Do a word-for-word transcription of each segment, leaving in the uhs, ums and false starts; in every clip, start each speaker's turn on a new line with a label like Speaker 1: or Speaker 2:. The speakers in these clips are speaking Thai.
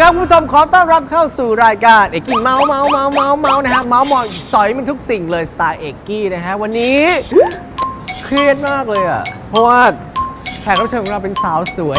Speaker 1: ครับคุณผู้ชมขอต้อนรับเข้าสู่รายการเอกกี้เมาส์เมาส์เมาส์เมาส์เมาส์นะฮะเมาส์มอยสอยมันทุกสิ่งเลยสไตล์เอกกี้นะฮะวันนี้เครียดมากเลยอ่ะเพราะว่าแขกรับเชิญของเราเป็นสาวสวย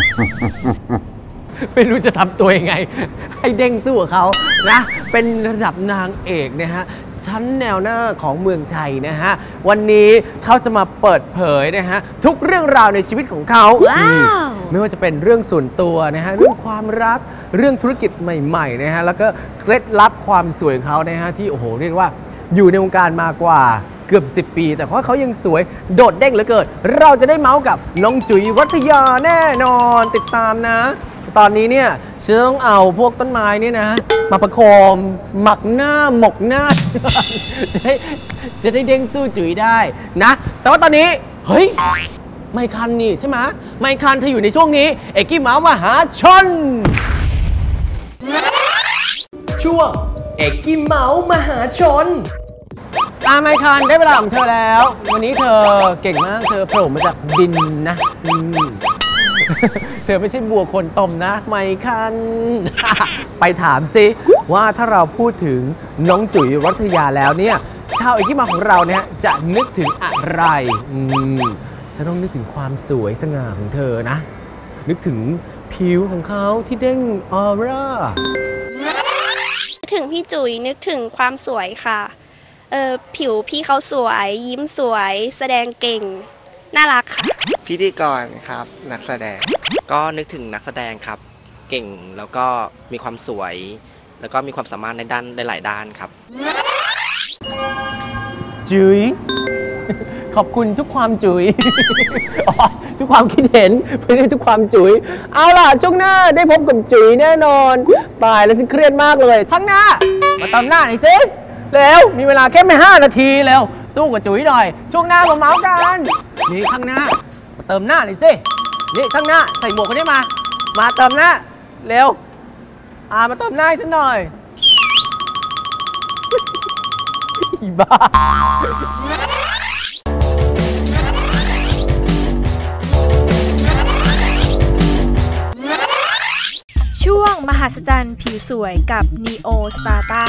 Speaker 1: ไม่รู้จะทำตัวยังไงให้เด้งสู้กับเขานะเป็นระดับนางเอกนะฮะชั้นแนวหน้าของเมืองไทยนะฮะวันนี้เขาจะมาเปิดเผยนะฮะทุกเรื่องราวในชีวิตของเขา wow. ไม่ว่าจะเป็นเรื่องส่วนตัวนะฮะเรื่องความรักเรื่องธุรกิจใหม่ๆนะฮะแล้วก็เคล็ดลับความสวยของเขานะฮะที่โอ้โหเรียกว่าอยู่ในวงการมากว่าเกือบสิบปีแต่ว่าเขายังสวยโดดเด้งเหลือเกินเราจะได้เมาส์กับน้องจุ๋ยวัฒยาแน่นอนติดตามนะตอนนี้เนี่ยฉันต้องเอาพวกต้นไม้นี่นะมาประโคมหมักหน้าหมกหน้า จะได้จะได้เด้งสู้จุ๋ยได้นะแต่ว่าตอนนี้เฮ้ยไมคันนี่ใช่ไหมไมคันเธออยู่ในช่วงนี้เอกกี้เมาส์มหาชนช่วงเอกกี้เมาส์มหาชนอาไมคันได้เวลาของเธอแล้ววันนี้เธอเก่งมากเธอโผล่มาจากดินนะเธอไม่ใช่บัวคนตมนะไมคัน ไปถามซิว่าถ้าเราพูดถึงน้องจุ๋ยวัฒยาแล้วเนี่ยชาวเอกกี้เมาส์ของเราเนี่ยจะนึกถึงอะไรอืมฉันต้องนึกถึงความสวยสง่าของเธอนะนึกถึงผิวของเขาที่เด้งออร่า
Speaker 2: นึกถึงพี่จุ๋ยนึกถึงความสวยค่ะเออผิวพี่เขาสวยยิ้มสวยแสดงเก่งน่ารักค่ะ
Speaker 3: พิธีกรครับนักแสดง
Speaker 4: ก็นึกถึงนักแสดงครับเก่งแล้วก็มีความสวยแล้วก็มีความสามารถในด้านหลายด้านครับ
Speaker 1: จุ๋ยขอบคุณทุกความจุ๋ย ทุกความคิดเห็นไม่ได้ทุกความจุ๋ยเอาล่ะช่วงหน้าได้พบกับจุ๋ยแน่นอนตายแล้วฉันเครียดมากเลยช่างหน้ามาเติมหน้าหน่อยสิเร็วมีเวลาแค่ไม่ห้านาทีเร็วสู้กับจุ๋ยหน่อยช่วงหน้ามาเมาส์กันนี่ข้างหน้ามาเติมหน้าหน่อยสินี่ข้างหน้าใส่หมวกคนนี้มามาเติมหน้าเร็วอ่ามาเติมหน้าให้ฉันหน่อยอีบ้า
Speaker 5: ช่วงมหัศจรรย์ผิวสวยกับ Neo Strata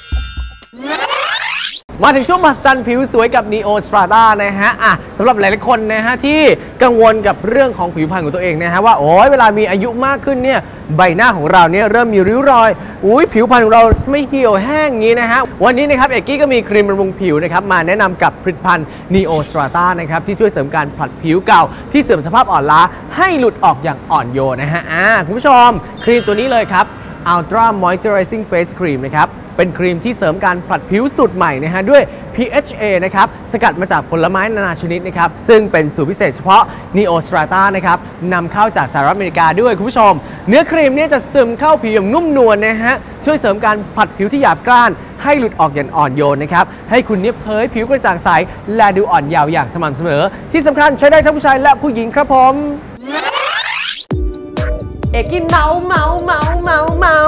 Speaker 1: มาถึงช่วงมหัศจรรย์ผิวสวยกับ Neo Strata นะฮะอ่ะสำหรับหลายๆคนนะฮะที่กังวลกับเรื่องของผิวพรรณของตัวเองนะฮะว่าโอ้ยเวลามีอายุมากขึ้นเนี่ยใบหน้าของเราเนี่ยเริ่มมีริ้วรอยอุ้ยผิวพรรณของเราไม่เหี่ยวแห้งงี้นะฮะวันนี้นะครับเอกกี้ก็มีครีมบำรุงผิวนะครับมาแนะนำกับผลิตภัณฑ์ Neo Strata นะครับที่ช่วยเสริมการผลัดผิวเก่าที่เสื่อมสภาพอ่อนล้าให้หลุดออกอย่างอ่อนโยนนะฮะอ่าคุณผู้ชมครีมตัวนี้เลยครับ Ultra Moisturizing Face Cream นะครับเป็นครีมที่เสริมการผลัดผิวสูตรใหม่นะฮะด้วย พี เอช เอ นะครับสกัดมาจากผลไม้นานาชนิดนะครับซึ่งเป็นสูตรพิเศษเฉพาะ Neo Strata นะครับนำเข้าจากสหรัฐอเมริกาด้วยคุณผู้ชมเนื้อครีมนี้จะซึมเข้าผิวอย่างนุ่มนวลนะฮะช่วยเสริมการผลัดผิวที่หยาบกร้านให้หลุดออกอย่างอ่อนโยนนะครับให้คุณเนี่ยเผยผิวกระจ่างใสและดูอ่อนเยาว์อย่างสม่ำเสมอที่สำคัญใช้ได้ทั้งผู้ชายและผู้หญิงครับผมเอกกี้เมาเมาเมาเมาเมา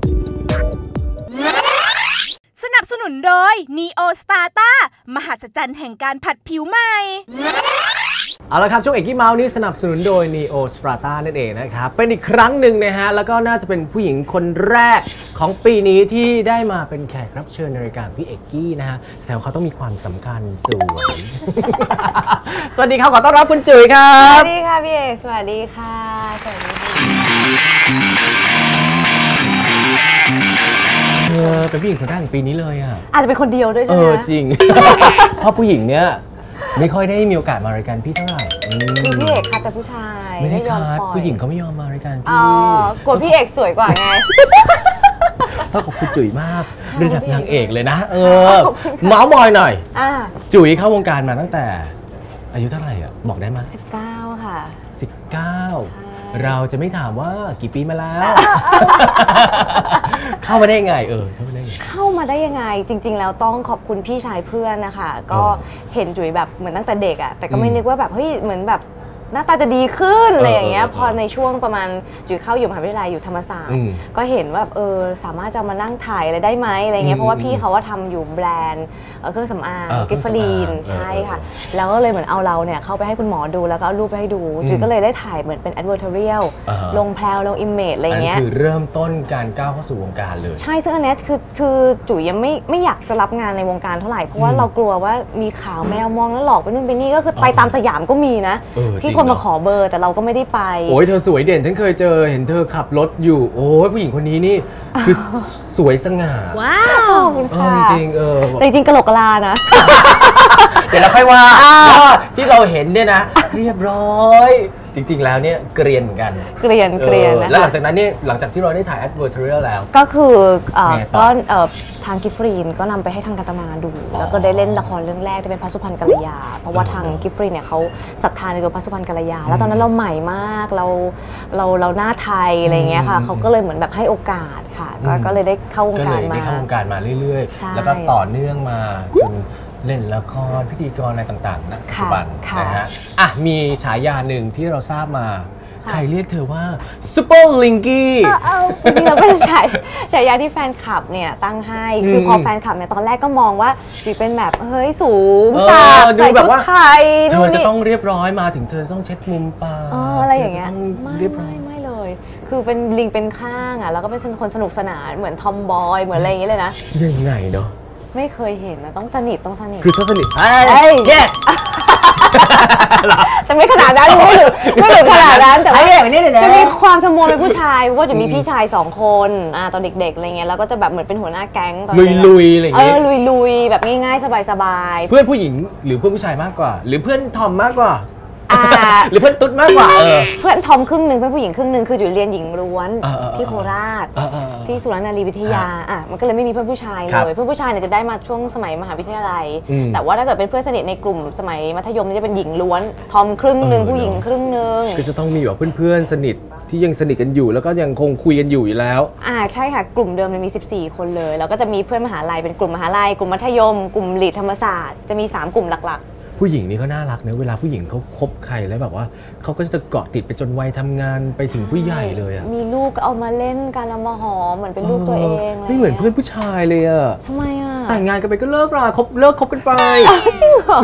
Speaker 5: สนับสนุนโดย Neo Strata มหัศจรรย์แห่งการผัดผิวใหม่
Speaker 1: เอาละครับช่วงเอกกี้เมาส์นี้สนับสนุนโดย Neo Strata นั่นเองนะครับเป็นอีกครั้งหนึ่งนะฮะแล้วก็น่าจะเป็นผู้หญิงคนแรกของปีนี้ที่ได้มาเป็นแขกรับเชิญในรายการพี่เอกกี้นะฮะแสดงว่าเขาต้องมีความสำคัญสูง สวัสดีครับขอต้อนรับคุณจุ๋ยครับ
Speaker 6: สวัสดีค่ะพี่เอกสวัสดีค่ะสวัสดีค่ะ
Speaker 1: เธอเป็นผู้หญิงคนแรกของปีนี้เลยอ่ะ
Speaker 6: อาจจะเป็นคนเดียวด้วยใช่ไหม
Speaker 1: เออจริง เพราะผู้หญิงเนี้ยไม่ค่อยได้มีโอกาสมารายการพี่เท่าไหร่
Speaker 6: คือพี่เอกค่ะแต่ผู้ชาย
Speaker 1: ไม่ได้คัดผู้หญิงเขาไม่ยอมมารายการพี่
Speaker 6: อ๋อกลัวพี่เอกสวยกว่าไง
Speaker 1: ต้องขอบคุณจุ๋ยมากระดับนางเอกเลยนะเออเมาส์มอยหน่อยจุ๋ยเข้าวงการมาตั้งแต่อายุเท่าไหร่อ่ะบอกได้ไหม
Speaker 6: สิบเก้าค่ะ
Speaker 1: สิบเก้าเราจะไม่ถามว่ากี่ปีมาแล้ว เข้ามาได้ยังไงเออเข้ามาได้ยังไง
Speaker 6: เข้ามาได้ยังไงจริงๆแล้วต้องขอบคุณพี่ชายเพื่อนนะคะก็เห็นจุ๋ยแบบเหมือนตั้งแต่เด็กอ่ะแต่ก็ไม่นึกว่าแบบเฮ้ยเหมือนแบบหน้าตาจะดีขึ้นอะไรอย่างเงี้ย
Speaker 1: เออ
Speaker 6: พอในช่วงประมาณจุ๋ยเข้าอยู่มหาวิทยาลัยอยู่ธรรมศาสต
Speaker 1: อื
Speaker 6: ร์
Speaker 1: ม
Speaker 6: ก็เห็นว่าเออสามารถจะมานั่งถ่ายอะไรได้ไหมอะไรเงี้
Speaker 1: อืม
Speaker 6: ยเพราะว่าพี่เขาว่าทำอยู่แบรนด์เอ่อเครื่องสำอาง
Speaker 1: เออ
Speaker 6: กิฟฟรีน
Speaker 1: เครื่องสำอาง
Speaker 6: ใช่ค่ะ
Speaker 1: เออ
Speaker 6: แล้วก็เลยเหมือนเอาเราเนี่ยเข้าไปให้คุณหมอดูแล้วก็เอารูปไปให้ดู
Speaker 1: อืม
Speaker 6: จุ๋ยก็เลยได้ถ่ายเหมือนเป็น advertorial
Speaker 1: อ่าฮะ
Speaker 6: ลงแพลวลง image อะไรเงี้ย
Speaker 1: นคือเริ่มต้นการก้าวเข้าสู่วงการเลย
Speaker 6: ใช่ซึ่งอันเนี้ยคือคือจุ๋ยยังไม่ไม่อยากจะรับงานในวงการเท่าไหร่เพราะว่า
Speaker 1: อืม
Speaker 6: เรากลัวว่ามีข่าวแมวมองแล้วหลอกไปนู่นไปนี่ก็คือไปตามสยามก็มีนะ
Speaker 1: เออ
Speaker 6: ที่
Speaker 1: จริง
Speaker 6: คนมา
Speaker 1: เนอะ
Speaker 6: ขอเบอร์แต่เราก็ไม่ได้ไป
Speaker 1: โอ้ยเธอสวยเด่นฉันเคยเจอเห็นเธอขับรถอยู่โอ้ยผู้หญิงคนนี้นี่คือสวยสง่า
Speaker 6: ว้าวขอบคุณ
Speaker 1: เอ
Speaker 6: ค่ะ
Speaker 1: อจริงๆเออ
Speaker 6: แต่จริงๆกะโหลกกะลานะ
Speaker 1: เดี๋ยวเราค่อยว่าว่าที่เราเห็นเนี่ยนะ เรียบร้อยจริง ๆ แล้วเนี่ยเกรียนเหมือนกัน
Speaker 6: เกรียนเกรียน
Speaker 1: ออ
Speaker 6: นะ
Speaker 1: แล้วหลั
Speaker 6: คะ
Speaker 1: งจากนั้นเนี่ยหลังจากที่เราได้ถ่าย advertorial แล้ว
Speaker 6: ก็คือเอ่อ
Speaker 1: ไงต่อ
Speaker 6: ก็เอ่อทางกิฟฟรีนก็นำไปให้ทางการตมาดู แล้วก็ได้เล่นละครเรื่องแรกจะเป็นพระสุพรรณกัลยา เพราะว่าทางกิฟฟรีนเนี่ยเขาศรัทธาในตัวพระสุพรรณกัลยา แล้วตอนนั้นเราใหม่มากเราเราเราหน้าไทยอะไรเงี้ยค่ะ
Speaker 1: อืม
Speaker 6: เขาก็เลยเหมือนแบบให้โอกาสค่ะก็
Speaker 1: อืม
Speaker 6: ก็เลยได้เข้าวง
Speaker 1: ก็
Speaker 6: กา
Speaker 1: เล
Speaker 6: ร
Speaker 1: ย
Speaker 6: มา
Speaker 1: ได้เข้าวงการมาเรื่อย
Speaker 6: ใช่
Speaker 1: ๆ แล้วก็ต่อเนื่องมาจนเล่นละครพิธีกรอะไรต่างๆณปัจจุบัน
Speaker 6: ค่ะ
Speaker 1: นะฮะอ่ะมีฉายาหนึ่งที่เราทราบมา
Speaker 6: ค่ะ
Speaker 1: ใครเรียกเธอว่าซูเปอร์ลิงกี้
Speaker 6: จริงๆแล้วเป็นฉายฉายาที่แฟนคลับเนี่ยตั้งให้คือพอแฟนคลับเนี่ยตอนแรกก็มองว่าจุ๋ยเป็นแบบเฮ้ยสูง
Speaker 1: เออ
Speaker 6: สัก
Speaker 1: ดู
Speaker 6: ใส่
Speaker 1: แบบ
Speaker 6: ชุด
Speaker 1: ว่า
Speaker 6: ไทย
Speaker 1: เธ
Speaker 6: นู่
Speaker 1: อน จะ
Speaker 6: นี่
Speaker 1: ต้องเรียบร้อยมาถึงเธอต้องเช็ดมุมปาก
Speaker 6: เอออะไรอย่างเงี้ย
Speaker 1: ธจะต้
Speaker 6: ไม่
Speaker 1: เรียบร้อ
Speaker 6: ไม่
Speaker 1: ย
Speaker 6: ไม่เลย คือเป็นลิงเป็นข้างอ่ะแล้วก็เป็นคนสนุกสนานเหมือนทอมบอยเหมือนอะไรอย่างเงี้ยเลยนะ
Speaker 1: ยังไงเนาะ
Speaker 6: ไม่เคยเห็นนะต้องสนิทต้องสนิท
Speaker 1: คือถ้าสนิท
Speaker 6: เอ้ย
Speaker 1: แย่
Speaker 6: จะไม่ขนาดนั้นไม่ถึงไม่ถึงขนาดนั้นแต่ว่า
Speaker 1: ไอ้แบบนี้เนี่ยนะ
Speaker 6: จะมีความชมวเป็นผู้ชายเพราะว่าจะมีพี่ชายสองคนอ่าตอนเด็กๆอะไรเงี้ยแล้วก็จะแบบเหมือนเป็นหัวหน้าแก๊งตอน
Speaker 1: ลุย
Speaker 6: เด็ก
Speaker 1: ลุยๆอะไรอย่าง
Speaker 6: เอ
Speaker 1: เงี้
Speaker 6: อย ลุยลุยๆแบบง่ายๆสบายๆ
Speaker 1: เพื่อนผู้หญิงหรือเพื่อนผู้ชายมากกว่า หรือเพื่อนทอมมากกว่า
Speaker 6: อ่า
Speaker 1: หรือเพื่อนตุ๊ดมากกว่าเออ
Speaker 6: เพื่อนทอมครึ่งหนึ่งเพื่อนผู้หญิงครึ่งหนึ่งคืออยู่เรียนหญิงล้วน
Speaker 1: เออเออเออ
Speaker 6: ที่โคราช
Speaker 1: เออเออเออ
Speaker 6: ที่สุรนารีวิทยาอ่ะมันก็เลยไม่มีเพื่อนผู้ชาย
Speaker 1: ครั
Speaker 6: เล
Speaker 1: บ
Speaker 6: ยเพื่อนผู้ชายเนี่ยจะได้มาช่วงสมัยมหาวิทยาลัย
Speaker 1: อืม
Speaker 6: แต่ว่าถ้าเกิดเป็นเพื่อนสนิทในกลุ่มสมัยมัธยมจะเป็นหญิงล้วนทอมครึ่งหนึ่ง
Speaker 1: เออ
Speaker 6: ผู้หญิงครึ่งหนึ่ง
Speaker 1: ก็จะต้องมีแบบเพื่อนๆสนิทที่ยังสนิทกันอยู่ แล้วก็ยังคงคุยกันอยู่อยู่แล้ว
Speaker 6: อ่าใช่ค่ะกลุ่มเดิมเนี่ยมีสิบสี่คนเลยแล้วก็จะมีเพื่อนมหาลัยเป็นกลุ่มมหาลัยกลุ่มมัธยม กลุ่มลีดธรรมศาสตร์จะมีสามกลุ่มหลัก
Speaker 1: ผู้หญิงนี่เขาน่ารักนะเวลาผู้หญิงเขาคบใครแล้วแบบว่าเขาก็จะเกาะติดไปจนวัยทำงานไปถึงผู้ใหญ่เลยอะ
Speaker 6: มีลูกก็เอามาเล่นกันเอามาหอมเหมือนเป็นลูกตัวเองะร
Speaker 1: ไม่เหมือนเพื่อนผู้ชายเลยอะ
Speaker 6: ทำไมอ่ะ
Speaker 1: แต่งงานกันไปก็เลิกราคบเลิกคบกันไป
Speaker 6: จริงเหรอ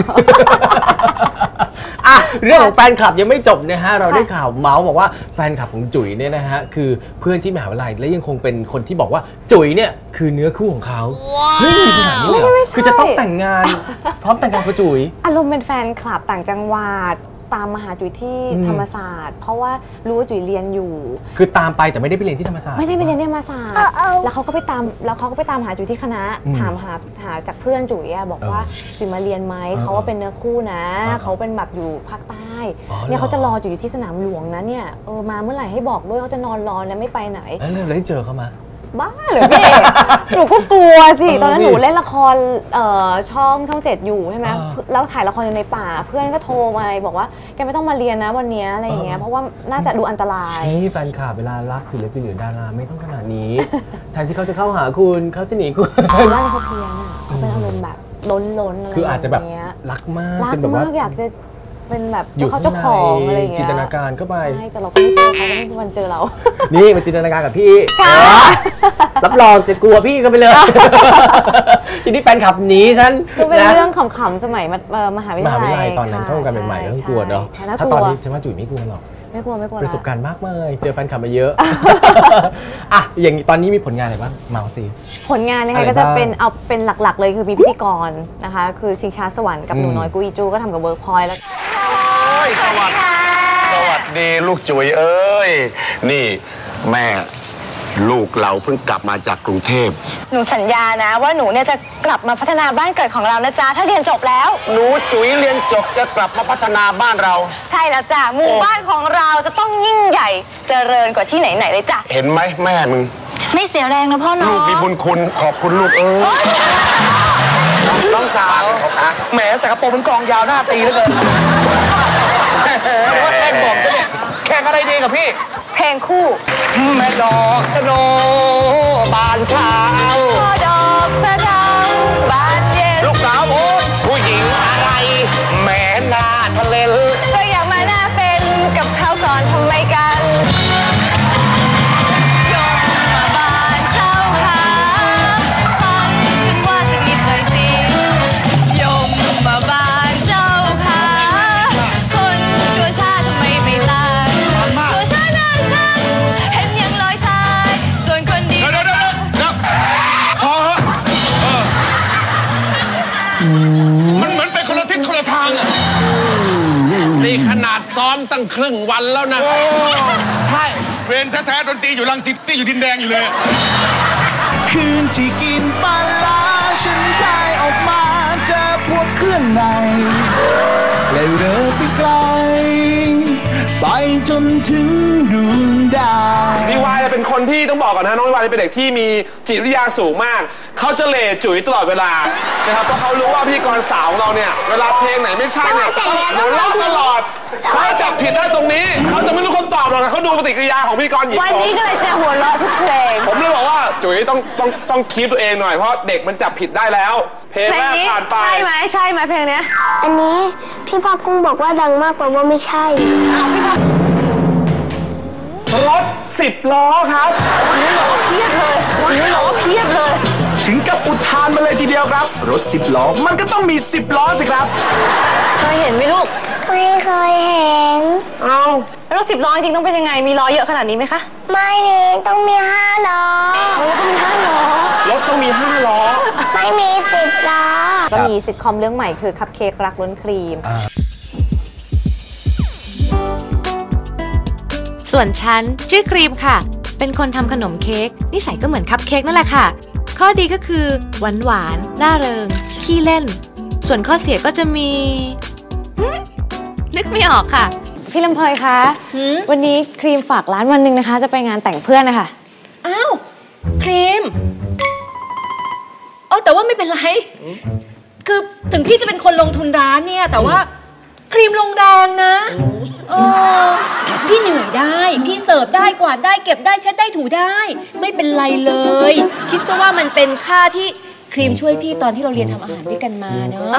Speaker 1: อ่ะเรื่องของแฟนคลับยังไม่จบนะฮะเราได้ข่าวเมาส์บอกว่าแฟนคลับของจุ๋ยเนี่ยนะฮะคือเพื่อนที่มหาวิทยาลัยและยังคงเป็นคนที่บอกว่าจุ๋ยเนี่ยคือเนื้อคู่ของเขาเฮ้ยมีขนาดนี้เลยเหรอคือจะต้องแต่งงาน พร้อมแต่งงานกับจุ๋ย
Speaker 6: อารมณ์เป็นแฟนคลับต่างจังหวัดตามมาหาจุ๋ยที่
Speaker 1: อืม
Speaker 6: ธรรมศาสตร์ เพราะว่ารู้ว่าจุ๋ยเรียนอยู่
Speaker 1: คือตามไปแต่ไม่ได้ไปเรียนที่ธรรมศาสตร์
Speaker 6: ไม่ได้ไปเรียนที่ธรรมศาสตร์แล้วเขาก็ไปตามแล้วเขาก็ไปตามหาจุ๋ยที่คณะ
Speaker 1: อืม
Speaker 6: ถามหาหาจากเพื่อนจุ๋ยอะบอกว่า
Speaker 1: เออ
Speaker 6: จุ๋ยมาเรียนไหม
Speaker 1: เออ
Speaker 6: เขาว่าเป็นเนื้อคู่นะ
Speaker 1: เออ
Speaker 6: เขาเป็นแบบอยู่ภาคใต้
Speaker 1: อ๋อ
Speaker 6: เนี่ย
Speaker 1: เหรอ
Speaker 6: เขาจะรอจุ๋ยอยู่ที่สนามหลวงนะเนี่ยเออมาเมื่อไหร่ให้บอกด้วยเขาจะนอนรอนะไม่ไปไหน
Speaker 1: แล้วเราได้เจอเขามา
Speaker 6: บ้าเหรอพี่เอกหนูก็กลัวสิ
Speaker 1: เออ
Speaker 6: ตอนนั้น
Speaker 1: สิ
Speaker 6: หนูเล่นละครเอ่อช่องช่องเจ็ดอยู่ใช่ไหม
Speaker 1: เออ
Speaker 6: แล้วถ่ายละครอยู่ในป่า เพื่อนก็โทรมาบอกว่าแกไม่ต้องมาเรียนนะวันเนี้ยอะไรอย่างเงี้ย
Speaker 1: เออ
Speaker 6: เพราะว่าน่าจะดูอันตราย
Speaker 1: นี่แฟนคลับเวลารักศิลปินหรือดาราไม่ต้องขนาดนี้ แทนที่เขาจะเข้าหาคุณเขาจะหนีคุณ
Speaker 6: แต่ว่านี่เขาเพี้ยนอ่ะเขาเป็นอารมณ์แบบล้นล้นๆอะไร
Speaker 1: คืออาจจะแบบ
Speaker 6: ย่งเงี้ย
Speaker 1: รักมาก
Speaker 6: รัก
Speaker 1: จนแบบว่า
Speaker 6: มากอยากจะเป็นแบบ
Speaker 1: อยู่
Speaker 6: เจ้าเขาเจ้าของอะไรอย่างเงี้ย
Speaker 1: จินตนาการเข้าไป
Speaker 6: ใช่แต่เราก็ไม่เจอเขาก็ไม่มีวันเจอเรา
Speaker 1: นี่มาจินตนาการกับพี่
Speaker 6: ค่ะ
Speaker 1: เออรับรองจะกลัวพี่กันไปเลย ทีนี้แฟนคลับหนีฉัน
Speaker 6: ก็เป็น
Speaker 1: นะ
Speaker 6: เรื่องขำๆสมัยมัธเอ่อมหาวิท
Speaker 1: มหาย
Speaker 6: า
Speaker 1: วิท
Speaker 6: ลัย
Speaker 1: ยาลัยตอนนั้น
Speaker 6: ค่ะ
Speaker 1: เข้ากันใหม่ๆก็ต้องกลัวเนาะ
Speaker 6: ใช่ใช่น่าก
Speaker 1: ถ้า
Speaker 6: ลัว
Speaker 1: ตอนนี้ฉันว่าจุ๋ยไม่กลัวหรอก
Speaker 6: ไม่กลัวไม่กลัว
Speaker 1: ประสบ
Speaker 6: ละ
Speaker 1: การณ์มากมายเจอแฟนคลับมาเยอะ อ่ะอย่างนี้ตอนนี้มีผลงานอะไรบ้างเมาส์สิ
Speaker 6: ผลงานนะ
Speaker 1: อะไร
Speaker 6: คะก็จะ
Speaker 1: บ้าง
Speaker 6: เป็นเอาเป็นหลักๆ เลยคือมีพิธีกรนะคะ คือชิงช้าสวรรค์กับ
Speaker 1: อืม
Speaker 6: หนูน้อยกุยจูก็ทำกับเวิร์กพอยต์แล้ว
Speaker 7: สวัสดีสวัสดีลูกจุ๋ยเอ้ย นี่แม่ลูกเราเพิ่งกลับมาจากกรุงเทพ
Speaker 8: หนูสัญญานะว่าหนูเนี่ยจะกลับมาพัฒนาบ้านเกิดของเรานะจ๊ะถ้าเรียนจบแล้ว
Speaker 7: หนูจุ๋ยเรียนจบจะกลับมาพัฒนาบ้านเรา
Speaker 8: ใช่แล้วจ้ะหมู่บ้านของเราจะต้องยิ่งใหญ่เจริญกว่าที่ไหนๆเลยจ้ะ
Speaker 7: เห็นไหมแม่มึง
Speaker 8: ไม่เสียแรงนะพ่อเนาะ
Speaker 7: ลูกมีบุญคุณขอบคุณลูกเอ้ยน้องสาวแหมใส่กระโปรงเป็นกองยาวหน้าตีเหลือเกินว่าแข่งบอกจะเนี่ยแข่งอะไรดีกับพี่
Speaker 8: เพลงคู่
Speaker 7: แม่ดอกสโนบานเช้า
Speaker 8: พ่อดอกสะเดาบานเย็น
Speaker 7: ลูกสาวผมผู้หญิงอะไรแหมหน้าทะเล
Speaker 8: ก็อยากมาหน้าเป็น
Speaker 9: ซ้อมตั้งครึ่งวันแล้วนะใช่
Speaker 7: เวรแท้ๆดนตรีอยู่รังสิตนี่อยู่ดินแดงอยู่เลย
Speaker 10: คืนที่กินปลาร้าฉันคายออกมาเจอพวกเครื่องในเลยเริ่มไปไกลไปจนถึงดวงดาว
Speaker 9: นิวายเป็นคนที่ต้องบอกก่อนนะน้องนิวายเป็นเด็กที่มีจิตวิทยาสูงมากเขาจะเหล่จุ๋ยตลอดเวลานะครับเพราะเขารู้ว่าพิธีกรสาวของเราเนี่ยเวลาเพลงไหนไม่ใช่เนี่ยจะต้องหัวเราะตลอดเขาจับผิดได้ตรงนี้เขาจะไม่รู้คนตอบหรอกนะเขาดูปฏิกิริยาของพิธีกรหญิง
Speaker 8: วันนี้ก็เลยจะหัวเราะทุกเพลง
Speaker 9: ผมเลยบอกว่าจุ๋ยต้องต้องต้องคีปตัวเองหน่อยเพราะเด็กมันจับผิดได้แล้วเพลงแรกผ่านไป
Speaker 8: ใช่ไหมใช่ไหมเพลงเนี้ย
Speaker 11: อันนี้พี่ภาคกุ้งบอกว่าดังมากกว่าว่าไม่ใช่
Speaker 9: รถสิบล้อครับ
Speaker 8: วันนี้ล้อเพียบเลยวันนี้ล้อเพียบเลย
Speaker 10: ถึงกับอุทานมาเลยทีเดียวครับรถสิบล้อมันก็ต้องมีสิบล้อสิครับ
Speaker 8: เคยเห็นไหมลูก
Speaker 11: ไม่เคยเห็น
Speaker 8: เอารถสิบล้อจริงต้องเป็นยังไงมีล้อเยอะขนาดนี้ไหมคะ
Speaker 11: ไม่มีต้องมีห้าล้อ
Speaker 8: รถต้องมีห้าล้อ
Speaker 9: รถต้องมีห้าล้อ
Speaker 11: ไม่มีสิบล้อ
Speaker 6: ก็มีซิทคอมเรื่องใหม่คือคัพเค้กรักล้นครีม
Speaker 12: ส่วนฉันชื่อครีมค่ะเป็นคนทำขนมเค้กนิสัยก็เหมือนคัพเค้กนั่นแหละค่ะข้อดีก็คือหวานหวานร่าเริงขี้เล่นส่วนข้อเสียก็จะมีนึกไม่ออกค่ะ
Speaker 6: พี่ลำเพยคะวันนี้ครีมฝากร้านวันหนึ่งนะคะจะไปงานแต่งเพื่อนนะคะ
Speaker 13: อ้าวครีมอ๋อแต่ว่าไม่เป็นไรคือถึงพี่จะเป็นคนลงทุนร้านเนี่ยแต่ว่าครีมลงแรงนะเออพี่เหนื่อยได้พี่เสิร์ฟได้กวาดได้เก็บได้เช็ดได้ถูได้ไม่เป็นไรเลยคิดซะว่ามันเป็นค่าที่ครีมช่วยพี่ตอนที่เราเรียนทำอาหารด้วยกันมาเนอะ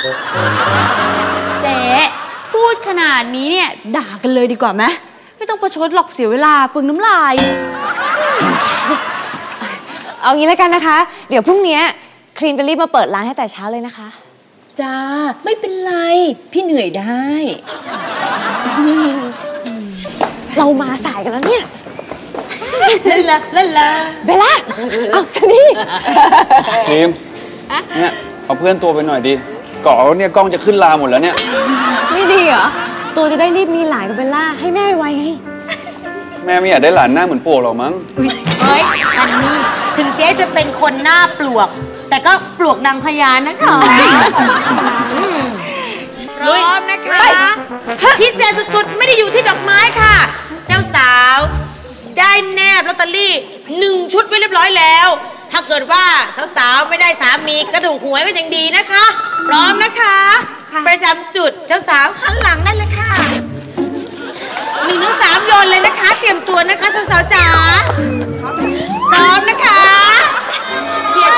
Speaker 12: เจ๊พูดขนาดนี้เนี่ยด่ากันเลยดีกว่าไหมไม่ต้องประชดหรอกเสียเวลาปึงน้ำลาย
Speaker 6: เอางี้แล้วกันนะคะเดี๋ยวพรุ่งนี้ครีมจะรีบมาเปิดร้านให้แต่เช้าเลยนะคะ
Speaker 13: จ้าไม่เป็นไรพี่เหนื่อยได้
Speaker 6: เรามาสายกันแล้วเนี่ย
Speaker 13: เล่นละเล่นละ
Speaker 6: เบลล่าเอาชนี่
Speaker 14: ครีมเนี่ยเอาเพื่อนตัวไปหน่อยดิเกาะเนี่ยกล้องจะขึ้นลาหมดแล้วเนี่ย
Speaker 6: ไม่ดีเหรอตัวจะได้รีบมีหลานกับเบลล่าให้แม่ไวๆไง
Speaker 14: แม่ไม่อยากได้หลานหน้าเหมือนปลวกหรอกมั้ง
Speaker 13: เฮ้ยอันนี้ถึงเจ๊จะเป็นคนหน้าปลวกแต่ก็ปลวกดังพยานนะคะ
Speaker 12: พร้อมนะคะพิเศษสุดๆไม่ได้อยู่ที่ดอกไม้ค่ะเจ้าสาวได้แนบลอตเตอรี่หนึ่งชุดไว้เรียบร้อยแล้วถ้าเกิดว่าสาวๆไม่ได้สามีกระดูกหวยก็ยังดีนะคะพร้อมนะคะประจำจุดเจ้าสาวหันหลังได้เลยค่ะหนึ่งถึงสามโยนเลยนะคะเตรียมตัวนะคะสาวๆจ๋าพร้อมนะคะเดี๋ยว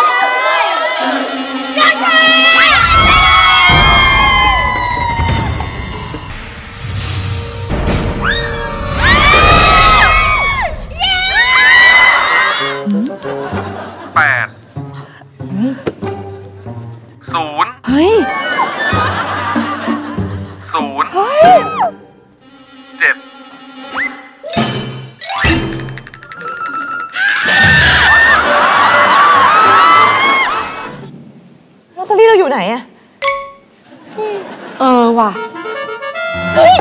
Speaker 9: แปดศูนย์
Speaker 6: เฮ้ย
Speaker 9: ศูนย์เจ็ด
Speaker 6: ลอตเตอรี่เราอยู่ไหนอะเออว่ะเฮ้ย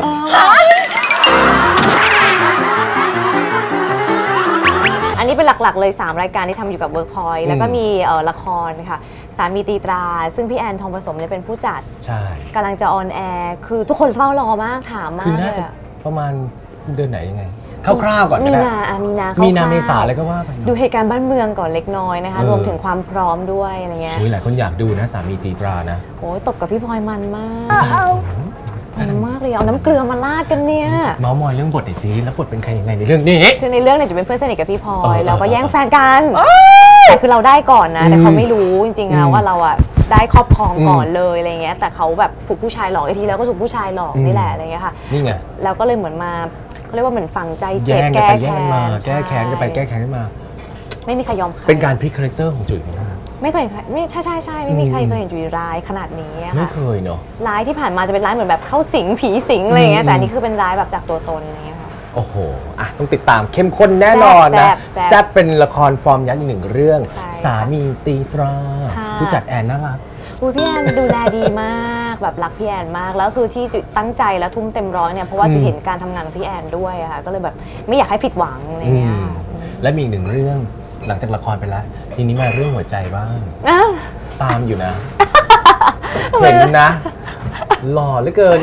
Speaker 6: อันนี้เป็นหลักๆเลยสามรายการที่ทำอยู่กับเวิร์กพอยต์แล้วก็มีละครค่ะสามีตีตราซึ่งพี่แอนทองผสมเนี่ยเป็นผู้จัด
Speaker 1: ใช่
Speaker 6: กำลังจะออนแอร์คือทุกคนเฝ้ารอมากถามมาก
Speaker 1: คือน่าจะประมาณเดือนไหนยังไงคร่าวๆก่อน
Speaker 6: มีนาอ่ะมีนา
Speaker 1: มีนาเมษาอะไรก็ว่าไป
Speaker 6: ดูเหตุการณ์บ้านเมืองก่อนเล็กน้อยนะคะรวมถึงความพร้อมด้วยอะไรเงี้ย
Speaker 1: หลายคนอยากดูนะสามีตีตรานะ
Speaker 6: โอ้ยตบกับพี่พลอยมันมากมันมากเลยเอาน้ำเกลือมาราดกันเนี่ย
Speaker 1: เมาส์มอยเรื่องบทหน่อยสิแล้วบทเป็นใครยังไงในเรื่องนี้
Speaker 6: คือในเรื่องเนี่ยจะเป็นเพื่อนสนิทกับพี่พลอยแล้วก็แย่งแฟนกันแต่คือเราได้ก่อนนะแต่เขาไม่รู้จริงๆแล้วว่าเราอะได้ครอบครองก่อนเลยอะไรเงี้ยแต่เขาแบบถูกผู้ชายหลอกไอ้ทีแล้วก็ถูกผู้ชายหลอกนี่แหละอะไรเงี้ยค่ะ
Speaker 1: นี่ไง
Speaker 6: แล้วก็เลยเหมือนมาเขาเรียกว่าเหมือนฝังใจเจ็บแก้แค้น
Speaker 1: มาแก้แค้นกันไปแก้แค้นกันมา
Speaker 6: ไม่มีใครยอมใคร
Speaker 1: เป็นการพลิกคาแรคเตอร์ของจุ๋ยนะ
Speaker 6: ไม่เคยไม่ใช่ใช่ใช่ไม่มีใครเคยเห็นจุ๋ยร้ายขนาดนี้ค่ะ
Speaker 1: ไม่เคยเนาะ
Speaker 6: ร้ายที่ผ่านมาจะเป็นร้ายเหมือนแบบเข้าสิงผีสิงอะไรเงี้ยแต่อันนี้คือเป็นร้ายแบบจากตัวตนอะไรเงี้ยค่ะ
Speaker 1: โอ้โหอ่ะต้องติดตามเข้มข้นแน่นอนนะแซ่บเป็นละครฟอร์มยักษ์อีกหนึ่งเรื่องสามีตีตราผู้จัดแอนน่ารัก
Speaker 6: อุ้ยพี่แอนดูแลดีมากแบบรักพี่แอนมากแล้วคือที่จุ๋ยตั้งใจและทุ่มเต็มร้อยเนี่ยเพราะว่าจุ๋ยเห็นการทำงานของพี่แอนด้วยอะค่ะก็เลยแบบไม่อยากให้ผิดหวังอะไรเงี้ย
Speaker 1: และมีอีกหนึ่งเรื่องหลังจากละครไปแล้วทีนี้มาเรื่องหัวใจบ้างตามอยู่นะเห็นนะหล่อเหลือเกิน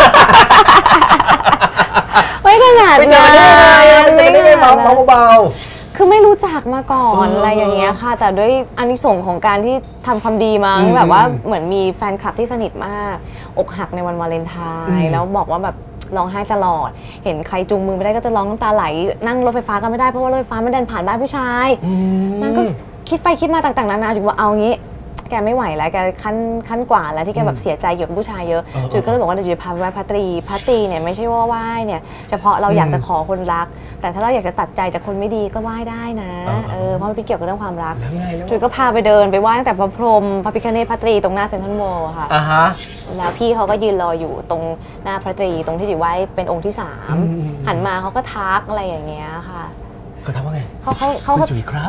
Speaker 6: ไม่ขนาดนั้น
Speaker 1: ไม่ได้เบาเบา
Speaker 6: คือไม่รู้จักมาก่อนอะไรอย่างเงี้ยค่ะแต่ด้วยอานิสงส์ของการที่ทำความดีมั้งแบบว่าเหมือนมีแฟนคลับที่สนิทมากอกหักในวันวาเลนไทน์แล้วบอกว่าแบบร้องไห้ตลอดเห็นใครจูงมือไม่ได้ก็จะร้องน้ำตาไหลนั่งรถไฟฟ้าก็ไม่ได้เพราะว่ารถไฟฟ้ามันเดินผ่านบ้านผู้ชายนั่นก็คิดไปคิดมาต่างๆนานาจุ๋ยว่าเอางี้แกไม่ไหวแล้วแกขั้นขั้นกว่าแล้วที่แกแบบเสียใจเกี่ยวกับผู้ชายเยอะจุ๋ยก็เลยบอกว่าเดี๋ยวจุ๋ยพาไปไหว้พระตรีพระตรีเนี่ยไม่ใช่ว่าไหว้เนี่ยเฉพาะเราอยากจะขอคนรักแต่ถ้าเราอยากจะตัดใจจากคนไม่ดีก็ไหว้ได้นะเออเพราะมันเป็นเกี่ยวกับเรื่องความรักจุ๋ยก็พาไปเดินไปไหว้ตั้งแต่พระพรหมพระพิฆเนศพระตรีตรงหน้าเซ็นทรัลเวิลด์ค่ะแล้วพี่เขาก็ยืนรออยู่ตรงหน้าพระตรีตรงที่จุ๋ยไหว้เป็นองค์ที่สามหันมาเขาก็ทักอะไรอย่างเงี้ยค่ะ
Speaker 1: เขาทักว่าไง
Speaker 6: เขาเขาเขา
Speaker 1: จุ๋ยครับ